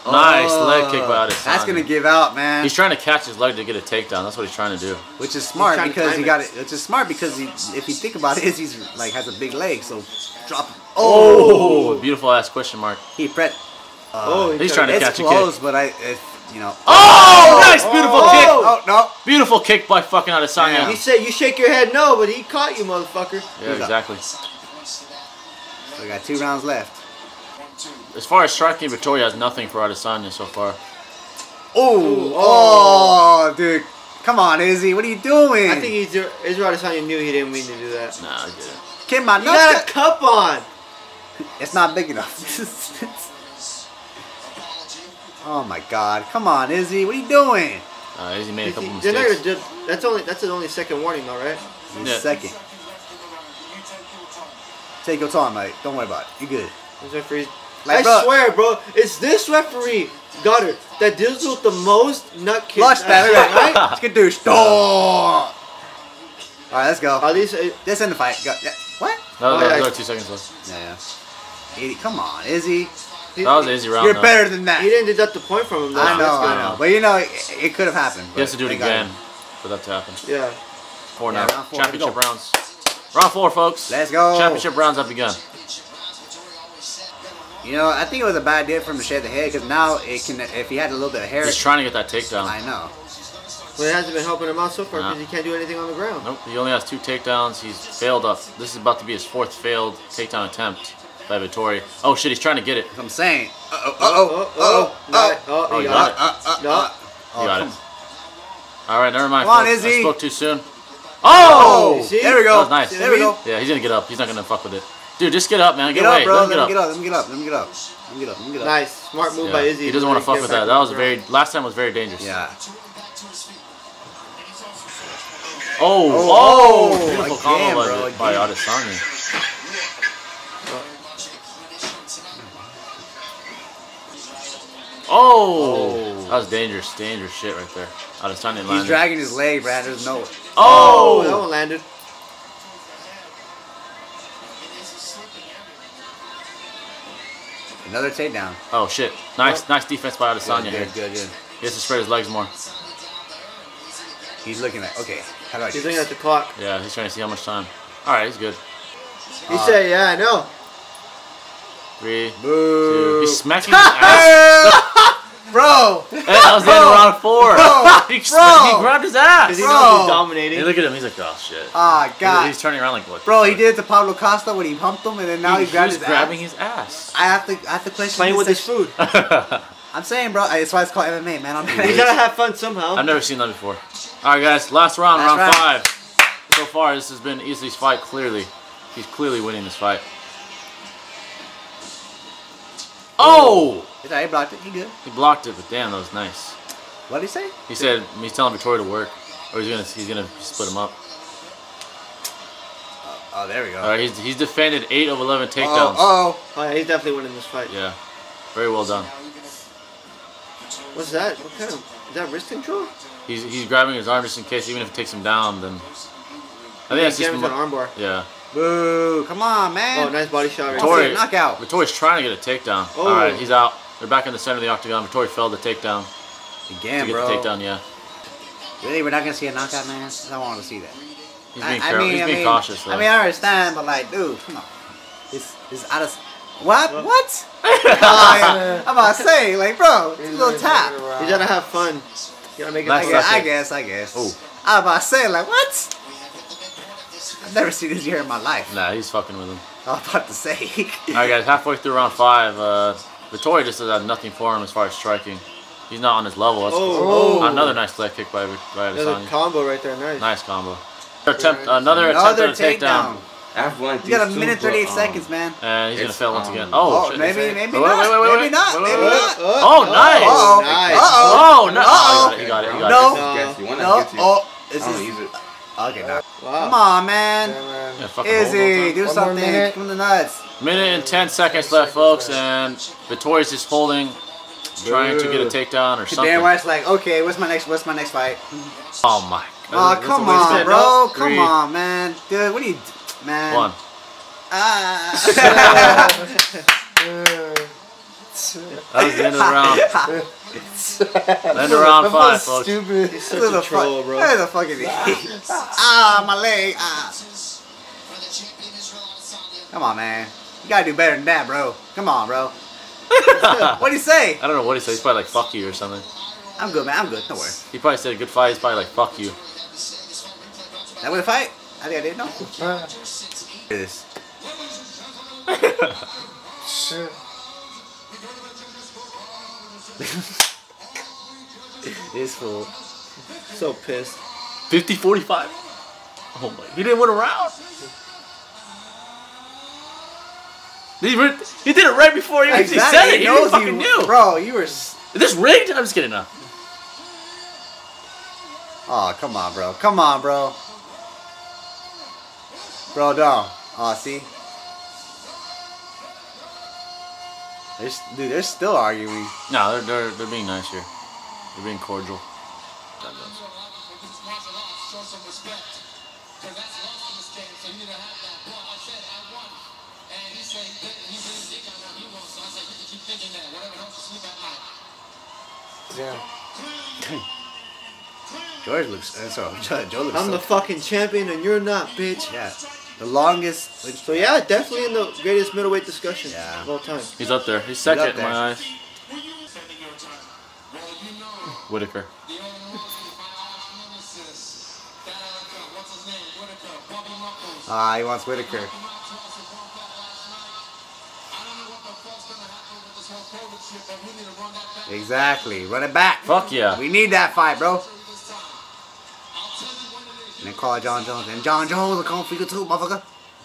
[SPEAKER 3] Nice
[SPEAKER 2] Oh,
[SPEAKER 3] leg kick by Adesanya.
[SPEAKER 2] That's gonna give out, man.
[SPEAKER 3] He's trying to catch his leg to get a takedown. That's what he's trying to do.
[SPEAKER 2] Which is smart
[SPEAKER 5] trying to
[SPEAKER 2] because
[SPEAKER 5] time
[SPEAKER 2] he
[SPEAKER 5] it.
[SPEAKER 2] got it. Which is smart because he, if you think about it, he's like has a big leg, so drop. Him.
[SPEAKER 3] Oh, beautiful ass question mark.
[SPEAKER 2] He prep.
[SPEAKER 5] Oh,
[SPEAKER 3] He's trying to
[SPEAKER 2] It's
[SPEAKER 3] catch a
[SPEAKER 2] close,
[SPEAKER 3] kick.
[SPEAKER 2] but I, if you know.
[SPEAKER 3] Oh, nice, beautiful kick.
[SPEAKER 2] Oh no!
[SPEAKER 3] Beautiful kick by fucking Adesanya.
[SPEAKER 5] He said you shake your head no, but he caught you, motherfucker.
[SPEAKER 3] Yeah, exactly.
[SPEAKER 2] So we got two rounds left.
[SPEAKER 3] As far as striking, Victoria has nothing for Adesanya so far.
[SPEAKER 2] Oh, oh, dude. Come on, Izzy. What are you doing?
[SPEAKER 5] I think he's Israel Adesanya knew he didn't mean to do that.
[SPEAKER 3] Nah, I didn't.
[SPEAKER 2] Kid, my
[SPEAKER 5] You
[SPEAKER 2] nuts
[SPEAKER 5] got a
[SPEAKER 2] got-
[SPEAKER 5] cup on.
[SPEAKER 2] It's not big enough. Oh my God! Come on, Izzy. What are you doing?
[SPEAKER 3] Uh, Izzy made a couple
[SPEAKER 5] They're not
[SPEAKER 3] mistakes.
[SPEAKER 5] gonna do- that's only that's the only second warning though, right?
[SPEAKER 2] In
[SPEAKER 3] Yeah.
[SPEAKER 2] a second. Take your time, mate. Don't worry about it. You good?
[SPEAKER 5] This referee's.
[SPEAKER 2] Like,
[SPEAKER 5] I
[SPEAKER 2] bro-
[SPEAKER 5] swear, bro, it's this referee, Goddard, that deals with the most nut kicks.
[SPEAKER 2] Watch that,
[SPEAKER 5] ever,
[SPEAKER 2] right?
[SPEAKER 5] right?
[SPEAKER 2] Skadoosh. Oh. All right, let's go.
[SPEAKER 5] At least, it,
[SPEAKER 2] Let's end the fight. Go. Yeah. What?
[SPEAKER 3] No,
[SPEAKER 5] Oh,
[SPEAKER 3] no,
[SPEAKER 5] yeah.
[SPEAKER 3] there are two seconds left.
[SPEAKER 2] Yeah. Idiot. Come on, Izzy.
[SPEAKER 5] he,
[SPEAKER 3] That was an easy round.
[SPEAKER 2] You're
[SPEAKER 3] though.
[SPEAKER 2] better than that.
[SPEAKER 5] he didn't deduct the point from him. Though.
[SPEAKER 2] I know,
[SPEAKER 5] That's good.
[SPEAKER 2] I know. But you know, it, it could have happened.
[SPEAKER 3] He has to do it
[SPEAKER 2] but they got
[SPEAKER 3] again
[SPEAKER 2] him.
[SPEAKER 3] for that to happen.
[SPEAKER 5] Yeah.
[SPEAKER 3] Four
[SPEAKER 2] Yeah,
[SPEAKER 3] now.
[SPEAKER 2] round four,
[SPEAKER 3] Championship
[SPEAKER 2] let's go.
[SPEAKER 3] rounds. Round four, folks.
[SPEAKER 2] Let's go.
[SPEAKER 3] Championship rounds have begun.
[SPEAKER 2] You know, I think it was a bad deal for him to shave the head because now it can. If he had a little bit of hair,
[SPEAKER 3] He's trying to get that takedown.
[SPEAKER 2] I know.
[SPEAKER 5] But it hasn't been helping him out so far
[SPEAKER 3] Nah.
[SPEAKER 5] because he can't do anything on the ground.
[SPEAKER 3] Nope, he only has two takedowns. He's failed up. This is about to be his fourth failed takedown attempt by Vittori. Oh shit, he's trying to get it.
[SPEAKER 2] That's what I'm saying. Uh oh. Uh
[SPEAKER 5] Oh,
[SPEAKER 2] oh.
[SPEAKER 5] oh,
[SPEAKER 2] Uh
[SPEAKER 5] no,
[SPEAKER 2] oh.
[SPEAKER 5] oh,
[SPEAKER 3] Oh,
[SPEAKER 5] he
[SPEAKER 3] you
[SPEAKER 5] got
[SPEAKER 3] got
[SPEAKER 5] it.
[SPEAKER 2] Uh, uh,
[SPEAKER 5] No.
[SPEAKER 2] uh,
[SPEAKER 3] He got
[SPEAKER 2] come
[SPEAKER 3] it. All right, never mind.
[SPEAKER 2] Come on,
[SPEAKER 3] folks. I
[SPEAKER 2] Izzy.
[SPEAKER 3] spoke too soon.
[SPEAKER 2] Oh,
[SPEAKER 3] Oh!
[SPEAKER 5] see?
[SPEAKER 2] there we
[SPEAKER 3] That
[SPEAKER 2] go.
[SPEAKER 3] was nice.
[SPEAKER 2] There we go.
[SPEAKER 3] Yeah, he's gonna get up. He's not gonna fuck with it. Dude, just get up, man. Get,
[SPEAKER 2] Get
[SPEAKER 3] away.
[SPEAKER 2] up, bro.
[SPEAKER 3] Let him
[SPEAKER 2] Let
[SPEAKER 3] get
[SPEAKER 2] him
[SPEAKER 3] up.
[SPEAKER 2] get up. Let him get up. Let him get up. Let him get up. Let him get up.
[SPEAKER 5] Nice, smart move
[SPEAKER 3] Yeah.
[SPEAKER 5] by Izzy.
[SPEAKER 3] He doesn't want to fuck
[SPEAKER 5] Get
[SPEAKER 3] with
[SPEAKER 5] back
[SPEAKER 3] that.
[SPEAKER 5] on
[SPEAKER 3] That
[SPEAKER 5] the
[SPEAKER 3] was
[SPEAKER 5] ground.
[SPEAKER 3] very. Last time was very dangerous.
[SPEAKER 2] Yeah.
[SPEAKER 3] Oh,
[SPEAKER 2] Oh,
[SPEAKER 3] oh,
[SPEAKER 2] again,
[SPEAKER 3] beautiful combo by,
[SPEAKER 2] bro,
[SPEAKER 3] by
[SPEAKER 2] again.
[SPEAKER 3] Adesanya. Oh, that was dangerous, dangerous shit right there. Adesanya
[SPEAKER 2] He's
[SPEAKER 3] landed.
[SPEAKER 2] dragging his leg, Brad. There's no.
[SPEAKER 5] Oh, that
[SPEAKER 3] Oh,
[SPEAKER 5] one landed.
[SPEAKER 2] Another takedown.
[SPEAKER 3] oh shit! Nice, nice defense by Adesanya
[SPEAKER 2] Good,
[SPEAKER 3] here.
[SPEAKER 2] good, good, good.
[SPEAKER 3] He has to spread his legs more.
[SPEAKER 2] He's looking at. Okay. How do I?
[SPEAKER 5] He's
[SPEAKER 2] do
[SPEAKER 5] looking
[SPEAKER 2] this?
[SPEAKER 5] at the clock.
[SPEAKER 3] Yeah, he's trying to see how much time. All right, he's good.
[SPEAKER 5] He
[SPEAKER 2] Uh,
[SPEAKER 5] said, "Yeah, I know."
[SPEAKER 3] Three, two.
[SPEAKER 2] Boo.
[SPEAKER 3] He's smacking his ass.
[SPEAKER 2] Bro.
[SPEAKER 3] Hey, that was the end of round four.
[SPEAKER 2] Bro.
[SPEAKER 3] he,
[SPEAKER 2] Bro.
[SPEAKER 3] he grabbed his
[SPEAKER 5] Because
[SPEAKER 3] ass.
[SPEAKER 5] he
[SPEAKER 2] Bro.
[SPEAKER 5] knows he's dominating.
[SPEAKER 3] Hey, look at him. He's like, oh shit.
[SPEAKER 2] Ah,
[SPEAKER 3] He's-
[SPEAKER 2] God.
[SPEAKER 3] He's turning around like what?
[SPEAKER 2] Bro, he did it to Pablo Costa when he pumped him, and then now
[SPEAKER 3] he,
[SPEAKER 2] he, grabbed
[SPEAKER 3] was
[SPEAKER 2] his
[SPEAKER 3] grabbing
[SPEAKER 2] ass.
[SPEAKER 3] his ass.
[SPEAKER 2] I have to. I have to question.
[SPEAKER 5] Playing with
[SPEAKER 2] this
[SPEAKER 5] his
[SPEAKER 2] section.
[SPEAKER 5] food.
[SPEAKER 2] I'm saying, bro. That's why it's called M M A, man. I'm
[SPEAKER 5] You gotta have fun somehow.
[SPEAKER 3] I've never seen that before. All right, guys. Last round,
[SPEAKER 2] Last
[SPEAKER 3] round
[SPEAKER 2] round.
[SPEAKER 3] five. So far, this has been Izzy's fight. Clearly, he's clearly winning this fight. Oh!
[SPEAKER 2] It's alright, he blocked it. He good.
[SPEAKER 3] He blocked it, but damn, that was nice.
[SPEAKER 2] What did he say?
[SPEAKER 3] He said he's telling Victoria to work, or he's gonna he's gonna split him up.
[SPEAKER 2] Oh, there we go.
[SPEAKER 3] All right, he's he's defended eight of eleven
[SPEAKER 2] Oh,
[SPEAKER 3] takedowns.
[SPEAKER 2] oh.
[SPEAKER 5] Oh yeah, he's definitely winning this fight.
[SPEAKER 3] Yeah, very well done.
[SPEAKER 5] What's that? What kind of? Is that wrist control?
[SPEAKER 3] He's he's grabbing his arm just in case, even if it takes him down, then. I think that's
[SPEAKER 5] He's
[SPEAKER 3] just
[SPEAKER 5] giving him an
[SPEAKER 3] mo-
[SPEAKER 5] armbar.
[SPEAKER 3] yeah.
[SPEAKER 2] Boo. Come on, man.
[SPEAKER 5] Oh, nice body shot right
[SPEAKER 3] Victoria-
[SPEAKER 5] there.
[SPEAKER 2] Knockout.
[SPEAKER 3] Victoria's trying to get a takedown.
[SPEAKER 5] Oh.
[SPEAKER 3] All right, he's out. They're back in the center of the octagon. Victoria failed the takedown.
[SPEAKER 2] Again,
[SPEAKER 3] to get
[SPEAKER 2] bro.
[SPEAKER 3] the takedown, yeah.
[SPEAKER 2] Really, we're not gonna see a knockout, man. I don't want to see that.
[SPEAKER 3] He's
[SPEAKER 2] I-
[SPEAKER 3] being
[SPEAKER 2] I
[SPEAKER 3] careful.
[SPEAKER 2] mean,
[SPEAKER 3] he's
[SPEAKER 2] I
[SPEAKER 3] being
[SPEAKER 2] mean,
[SPEAKER 3] cautious though.
[SPEAKER 2] I mean, I understand, but like, dude, come on. It's it's out of. What? What? Oh, yeah. I'm about to say, like, bro, it's a little tap.
[SPEAKER 5] You gotta have fun. You gotta make it
[SPEAKER 3] Nice
[SPEAKER 2] I
[SPEAKER 5] fun.
[SPEAKER 2] guess, I
[SPEAKER 3] second.
[SPEAKER 2] guess, I guess.
[SPEAKER 3] Oh.
[SPEAKER 2] I'm about to say, like, what? I've never seen this here in my life.
[SPEAKER 3] Nah, he's fucking with him.
[SPEAKER 2] I was about to say.
[SPEAKER 3] All right, guys, halfway through round five, uh, Victoria just has had nothing for him as far as striking. He's not on his level. That's
[SPEAKER 5] Oh.
[SPEAKER 3] Another nice leg kick by, by
[SPEAKER 5] Another
[SPEAKER 3] Adesanya.
[SPEAKER 5] combo right there. Nice.
[SPEAKER 3] Nice combo. Attempt, another attempt
[SPEAKER 2] Another
[SPEAKER 3] at a takedown.
[SPEAKER 2] takedown.
[SPEAKER 4] After like
[SPEAKER 2] You got a
[SPEAKER 4] these
[SPEAKER 2] minute
[SPEAKER 4] two,
[SPEAKER 2] thirty-eight
[SPEAKER 4] um,
[SPEAKER 2] seconds, man.
[SPEAKER 3] And he's going to
[SPEAKER 4] It's,
[SPEAKER 3] fail once
[SPEAKER 4] um,
[SPEAKER 3] again. Oh,
[SPEAKER 2] Oh,
[SPEAKER 3] shit.
[SPEAKER 2] maybe,
[SPEAKER 3] Wait,
[SPEAKER 2] maybe
[SPEAKER 3] wait,
[SPEAKER 2] not.
[SPEAKER 3] wait, wait, wait,
[SPEAKER 2] maybe
[SPEAKER 3] wait.
[SPEAKER 2] not.
[SPEAKER 3] Wait,
[SPEAKER 2] Maybe
[SPEAKER 3] wait, wait.
[SPEAKER 2] not.
[SPEAKER 3] Oh, nice.
[SPEAKER 2] Uh-oh.
[SPEAKER 5] Nice.
[SPEAKER 2] Uh-oh.
[SPEAKER 3] Oh, no.
[SPEAKER 2] Uh-oh.
[SPEAKER 3] Oh, you got it. You got it.
[SPEAKER 2] No.
[SPEAKER 3] You got it.
[SPEAKER 4] Gets you. One
[SPEAKER 2] No.
[SPEAKER 4] that gets you.
[SPEAKER 2] Oh, this
[SPEAKER 4] I don't
[SPEAKER 2] is.
[SPEAKER 4] use it.
[SPEAKER 2] Okay, now.
[SPEAKER 5] Wow.
[SPEAKER 2] Come on, man.
[SPEAKER 5] Yeah, man.
[SPEAKER 3] Yeah, fucking hold on
[SPEAKER 2] Izzy,
[SPEAKER 3] time.
[SPEAKER 2] do
[SPEAKER 5] One more
[SPEAKER 2] something.
[SPEAKER 5] minute.
[SPEAKER 2] Come to the nuts.
[SPEAKER 3] Minute and ten seconds left, folks, and Victoria's just holding, trying to get a takedown or
[SPEAKER 2] Dan
[SPEAKER 3] something.
[SPEAKER 2] White's like, okay, what's my next? What's my next fight?
[SPEAKER 3] Oh my
[SPEAKER 2] Oh,
[SPEAKER 3] god.
[SPEAKER 2] come
[SPEAKER 3] That's a waste
[SPEAKER 2] on,
[SPEAKER 3] of-
[SPEAKER 2] bro.
[SPEAKER 3] Three,
[SPEAKER 2] Come on, man. Dude, what are you, man?
[SPEAKER 3] One.
[SPEAKER 2] Ah.
[SPEAKER 3] That was the end of the round. End of round five, folks.
[SPEAKER 2] Stupid.
[SPEAKER 5] He's such
[SPEAKER 2] Look
[SPEAKER 5] a
[SPEAKER 2] at the
[SPEAKER 5] troll,
[SPEAKER 2] fuck-
[SPEAKER 5] bro.
[SPEAKER 2] Look at the fucking ah, my leg. Ah. Come on, man. You gotta do better than that, bro. Come on, bro. What do you say?
[SPEAKER 3] I don't know what he said. He's probably like, fuck you or something.
[SPEAKER 2] I'm good, man. I'm good. Don't worry.
[SPEAKER 3] He probably said a good fight. He's probably like, fuck you.
[SPEAKER 2] That was a fight? I think I did. No. This. This fool.
[SPEAKER 5] So pissed.
[SPEAKER 3] fifty forty-five. Oh my. He didn't win a round. He, re- he did it right before he,
[SPEAKER 2] Exactly.
[SPEAKER 3] he said it. He,
[SPEAKER 2] knows
[SPEAKER 3] fucking
[SPEAKER 2] you,
[SPEAKER 3] knew.
[SPEAKER 2] bro. You were. s-
[SPEAKER 3] Is this rigged? I'm just kidding now.
[SPEAKER 2] Oh, come on, bro. Come on, bro. Bro, no. Oh, see. They're, s- dude, they're still arguing.
[SPEAKER 3] No, they're, they're, they're being nice here. They're being cordial.
[SPEAKER 5] Yeah.
[SPEAKER 2] George looks. Uh, so Joe looks.
[SPEAKER 5] I'm
[SPEAKER 2] so,
[SPEAKER 5] the fucking champion and you're not, bitch.
[SPEAKER 2] Yeah, the longest.
[SPEAKER 5] So yeah, definitely in the greatest middleweight discussion
[SPEAKER 2] Yeah.
[SPEAKER 5] of all time.
[SPEAKER 3] He's up there. He's second
[SPEAKER 2] up
[SPEAKER 3] in
[SPEAKER 2] there.
[SPEAKER 3] my eyes. Whitaker.
[SPEAKER 2] Ah, he wants Whitaker. Exactly. Run it back.
[SPEAKER 3] Fuck yeah.
[SPEAKER 2] We need that fight, bro. And then call it John Jones. And John Jones will come for you too, motherfucker.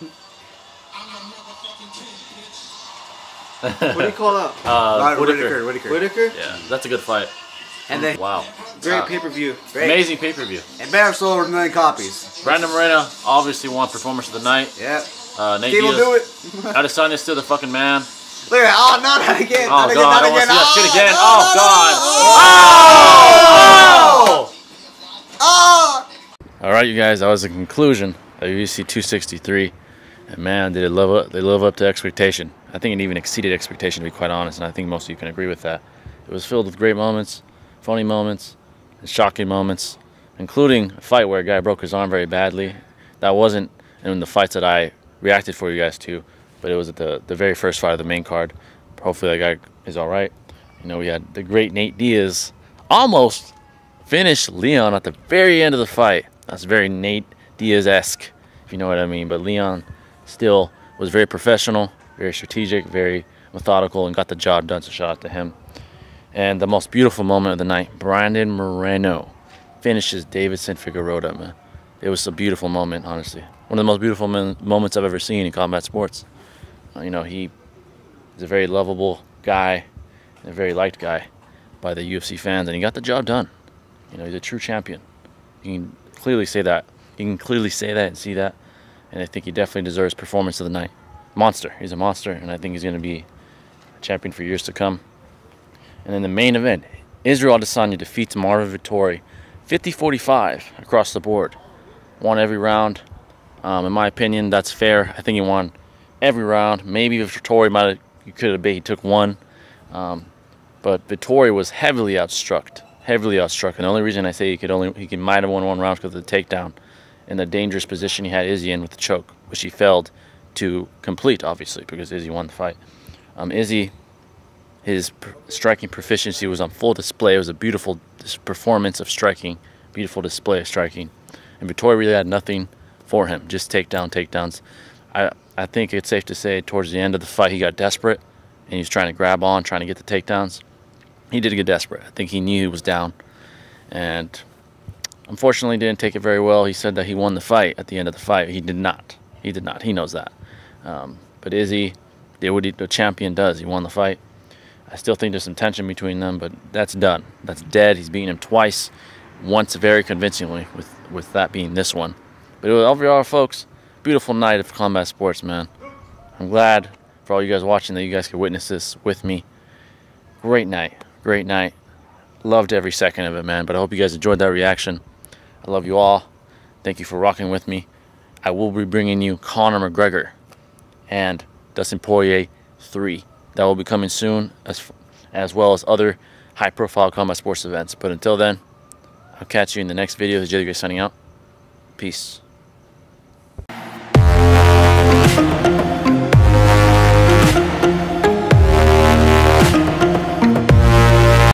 [SPEAKER 5] What do you call out?
[SPEAKER 3] Uh,
[SPEAKER 2] Whitaker.
[SPEAKER 3] Whitaker.
[SPEAKER 2] Whitaker.
[SPEAKER 5] Whitaker?
[SPEAKER 3] Yeah, that's a good fight.
[SPEAKER 2] And then
[SPEAKER 3] Wow.
[SPEAKER 5] Great
[SPEAKER 2] Uh,
[SPEAKER 5] pay-per-view.
[SPEAKER 2] great.
[SPEAKER 3] Amazing pay-per-view.
[SPEAKER 2] And Bear sold over a million copies.
[SPEAKER 3] Brandon Moreno obviously won performance of the night.
[SPEAKER 2] Yep.
[SPEAKER 3] Uh, Nate
[SPEAKER 2] Steve will do
[SPEAKER 3] Diaz.
[SPEAKER 2] it.
[SPEAKER 3] Adesanya's still the fucking man.
[SPEAKER 2] Look at that. Oh, no, not again.
[SPEAKER 3] Oh
[SPEAKER 2] not again,
[SPEAKER 3] god,
[SPEAKER 2] not
[SPEAKER 3] I don't want
[SPEAKER 2] again.
[SPEAKER 3] to see that shit again.
[SPEAKER 2] no,
[SPEAKER 3] Oh
[SPEAKER 2] no,
[SPEAKER 3] god.
[SPEAKER 2] no, Oh!
[SPEAKER 3] All right, you guys. That was the conclusion of U F C two sixty-three, and man, did it live up? They live up to expectation. I think it even exceeded expectation, to be quite honest, and I think most of you can agree with that. It was filled with great moments, funny moments, and shocking moments, including a fight where a guy broke his arm very badly. That wasn't in the fights that I reacted for you guys to, but it was at the the very first fight of the main card. Hopefully, that guy is all right. You know, we had the great Nate Diaz almost finished Leon at the very end of the fight. That's very Nate Diaz-esque, if you know what I mean. But Leon still was very professional, very strategic, very methodical, and got the job done. So shout out to him. And the most beautiful moment of the night, Brandon Moreno finishes Davidson Figueroa, man. It was a beautiful moment, honestly. One of the most beautiful men- moments I've ever seen in combat sports. Uh, you know, he is a very lovable guy, and a very liked guy by the U F C fans, and he got the job done. You know, he's a true champion. You can clearly say that. You can clearly say that and see that. And I think he definitely deserves performance of the night. Monster. He's a monster, and I think he's going to be a champion for years to come. And then the main event, Israel Adesanya defeats Marvin Vettori fifty forty-five across the board. Won every round. Um, in my opinion, that's fair. I think he won every round. Maybe if Vettori might have, you could have, he took one. Um, but Vettori was heavily outstruck. Heavily outstruck. And the only reason I say he could only he could might have won one round because of the takedown and the dangerous position he had Izzy in with the choke, which he failed to complete, obviously, because Izzy won the fight. Um, Izzy, his pr striking proficiency was on full display. It was a beautiful dis performance of striking, beautiful display of striking. And Vettori really had nothing for him, just takedown, takedowns. I, I think it's safe to say towards the end of the fight he got desperate and he was trying to grab on, trying to get the takedowns. He did get desperate. I think he knew he was down. And unfortunately didn't take it very well. He said that he won the fight at the end of the fight. He did not. He did not. He knows that. Um, but Izzy did what he, the champion does. He won the fight. I still think there's some tension between them, but that's done. That's dead. He's beaten him twice, once very convincingly, with, with that being this one. But it was, overall, folks, beautiful night of combat sports, man. I'm glad for all you guys watching that you guys could witness this with me. Great night. Great night. Loved every second of it, man. But I hope you guys enjoyed that reaction. I love you all. Thank you for rocking with me. I will be bringing you Conor McGregor and Dustin Poirier three that will be coming soon, as as well as other high-profile combat sports events. But until then, I'll catch you in the next video. This is Jay the Great signing out. Peace.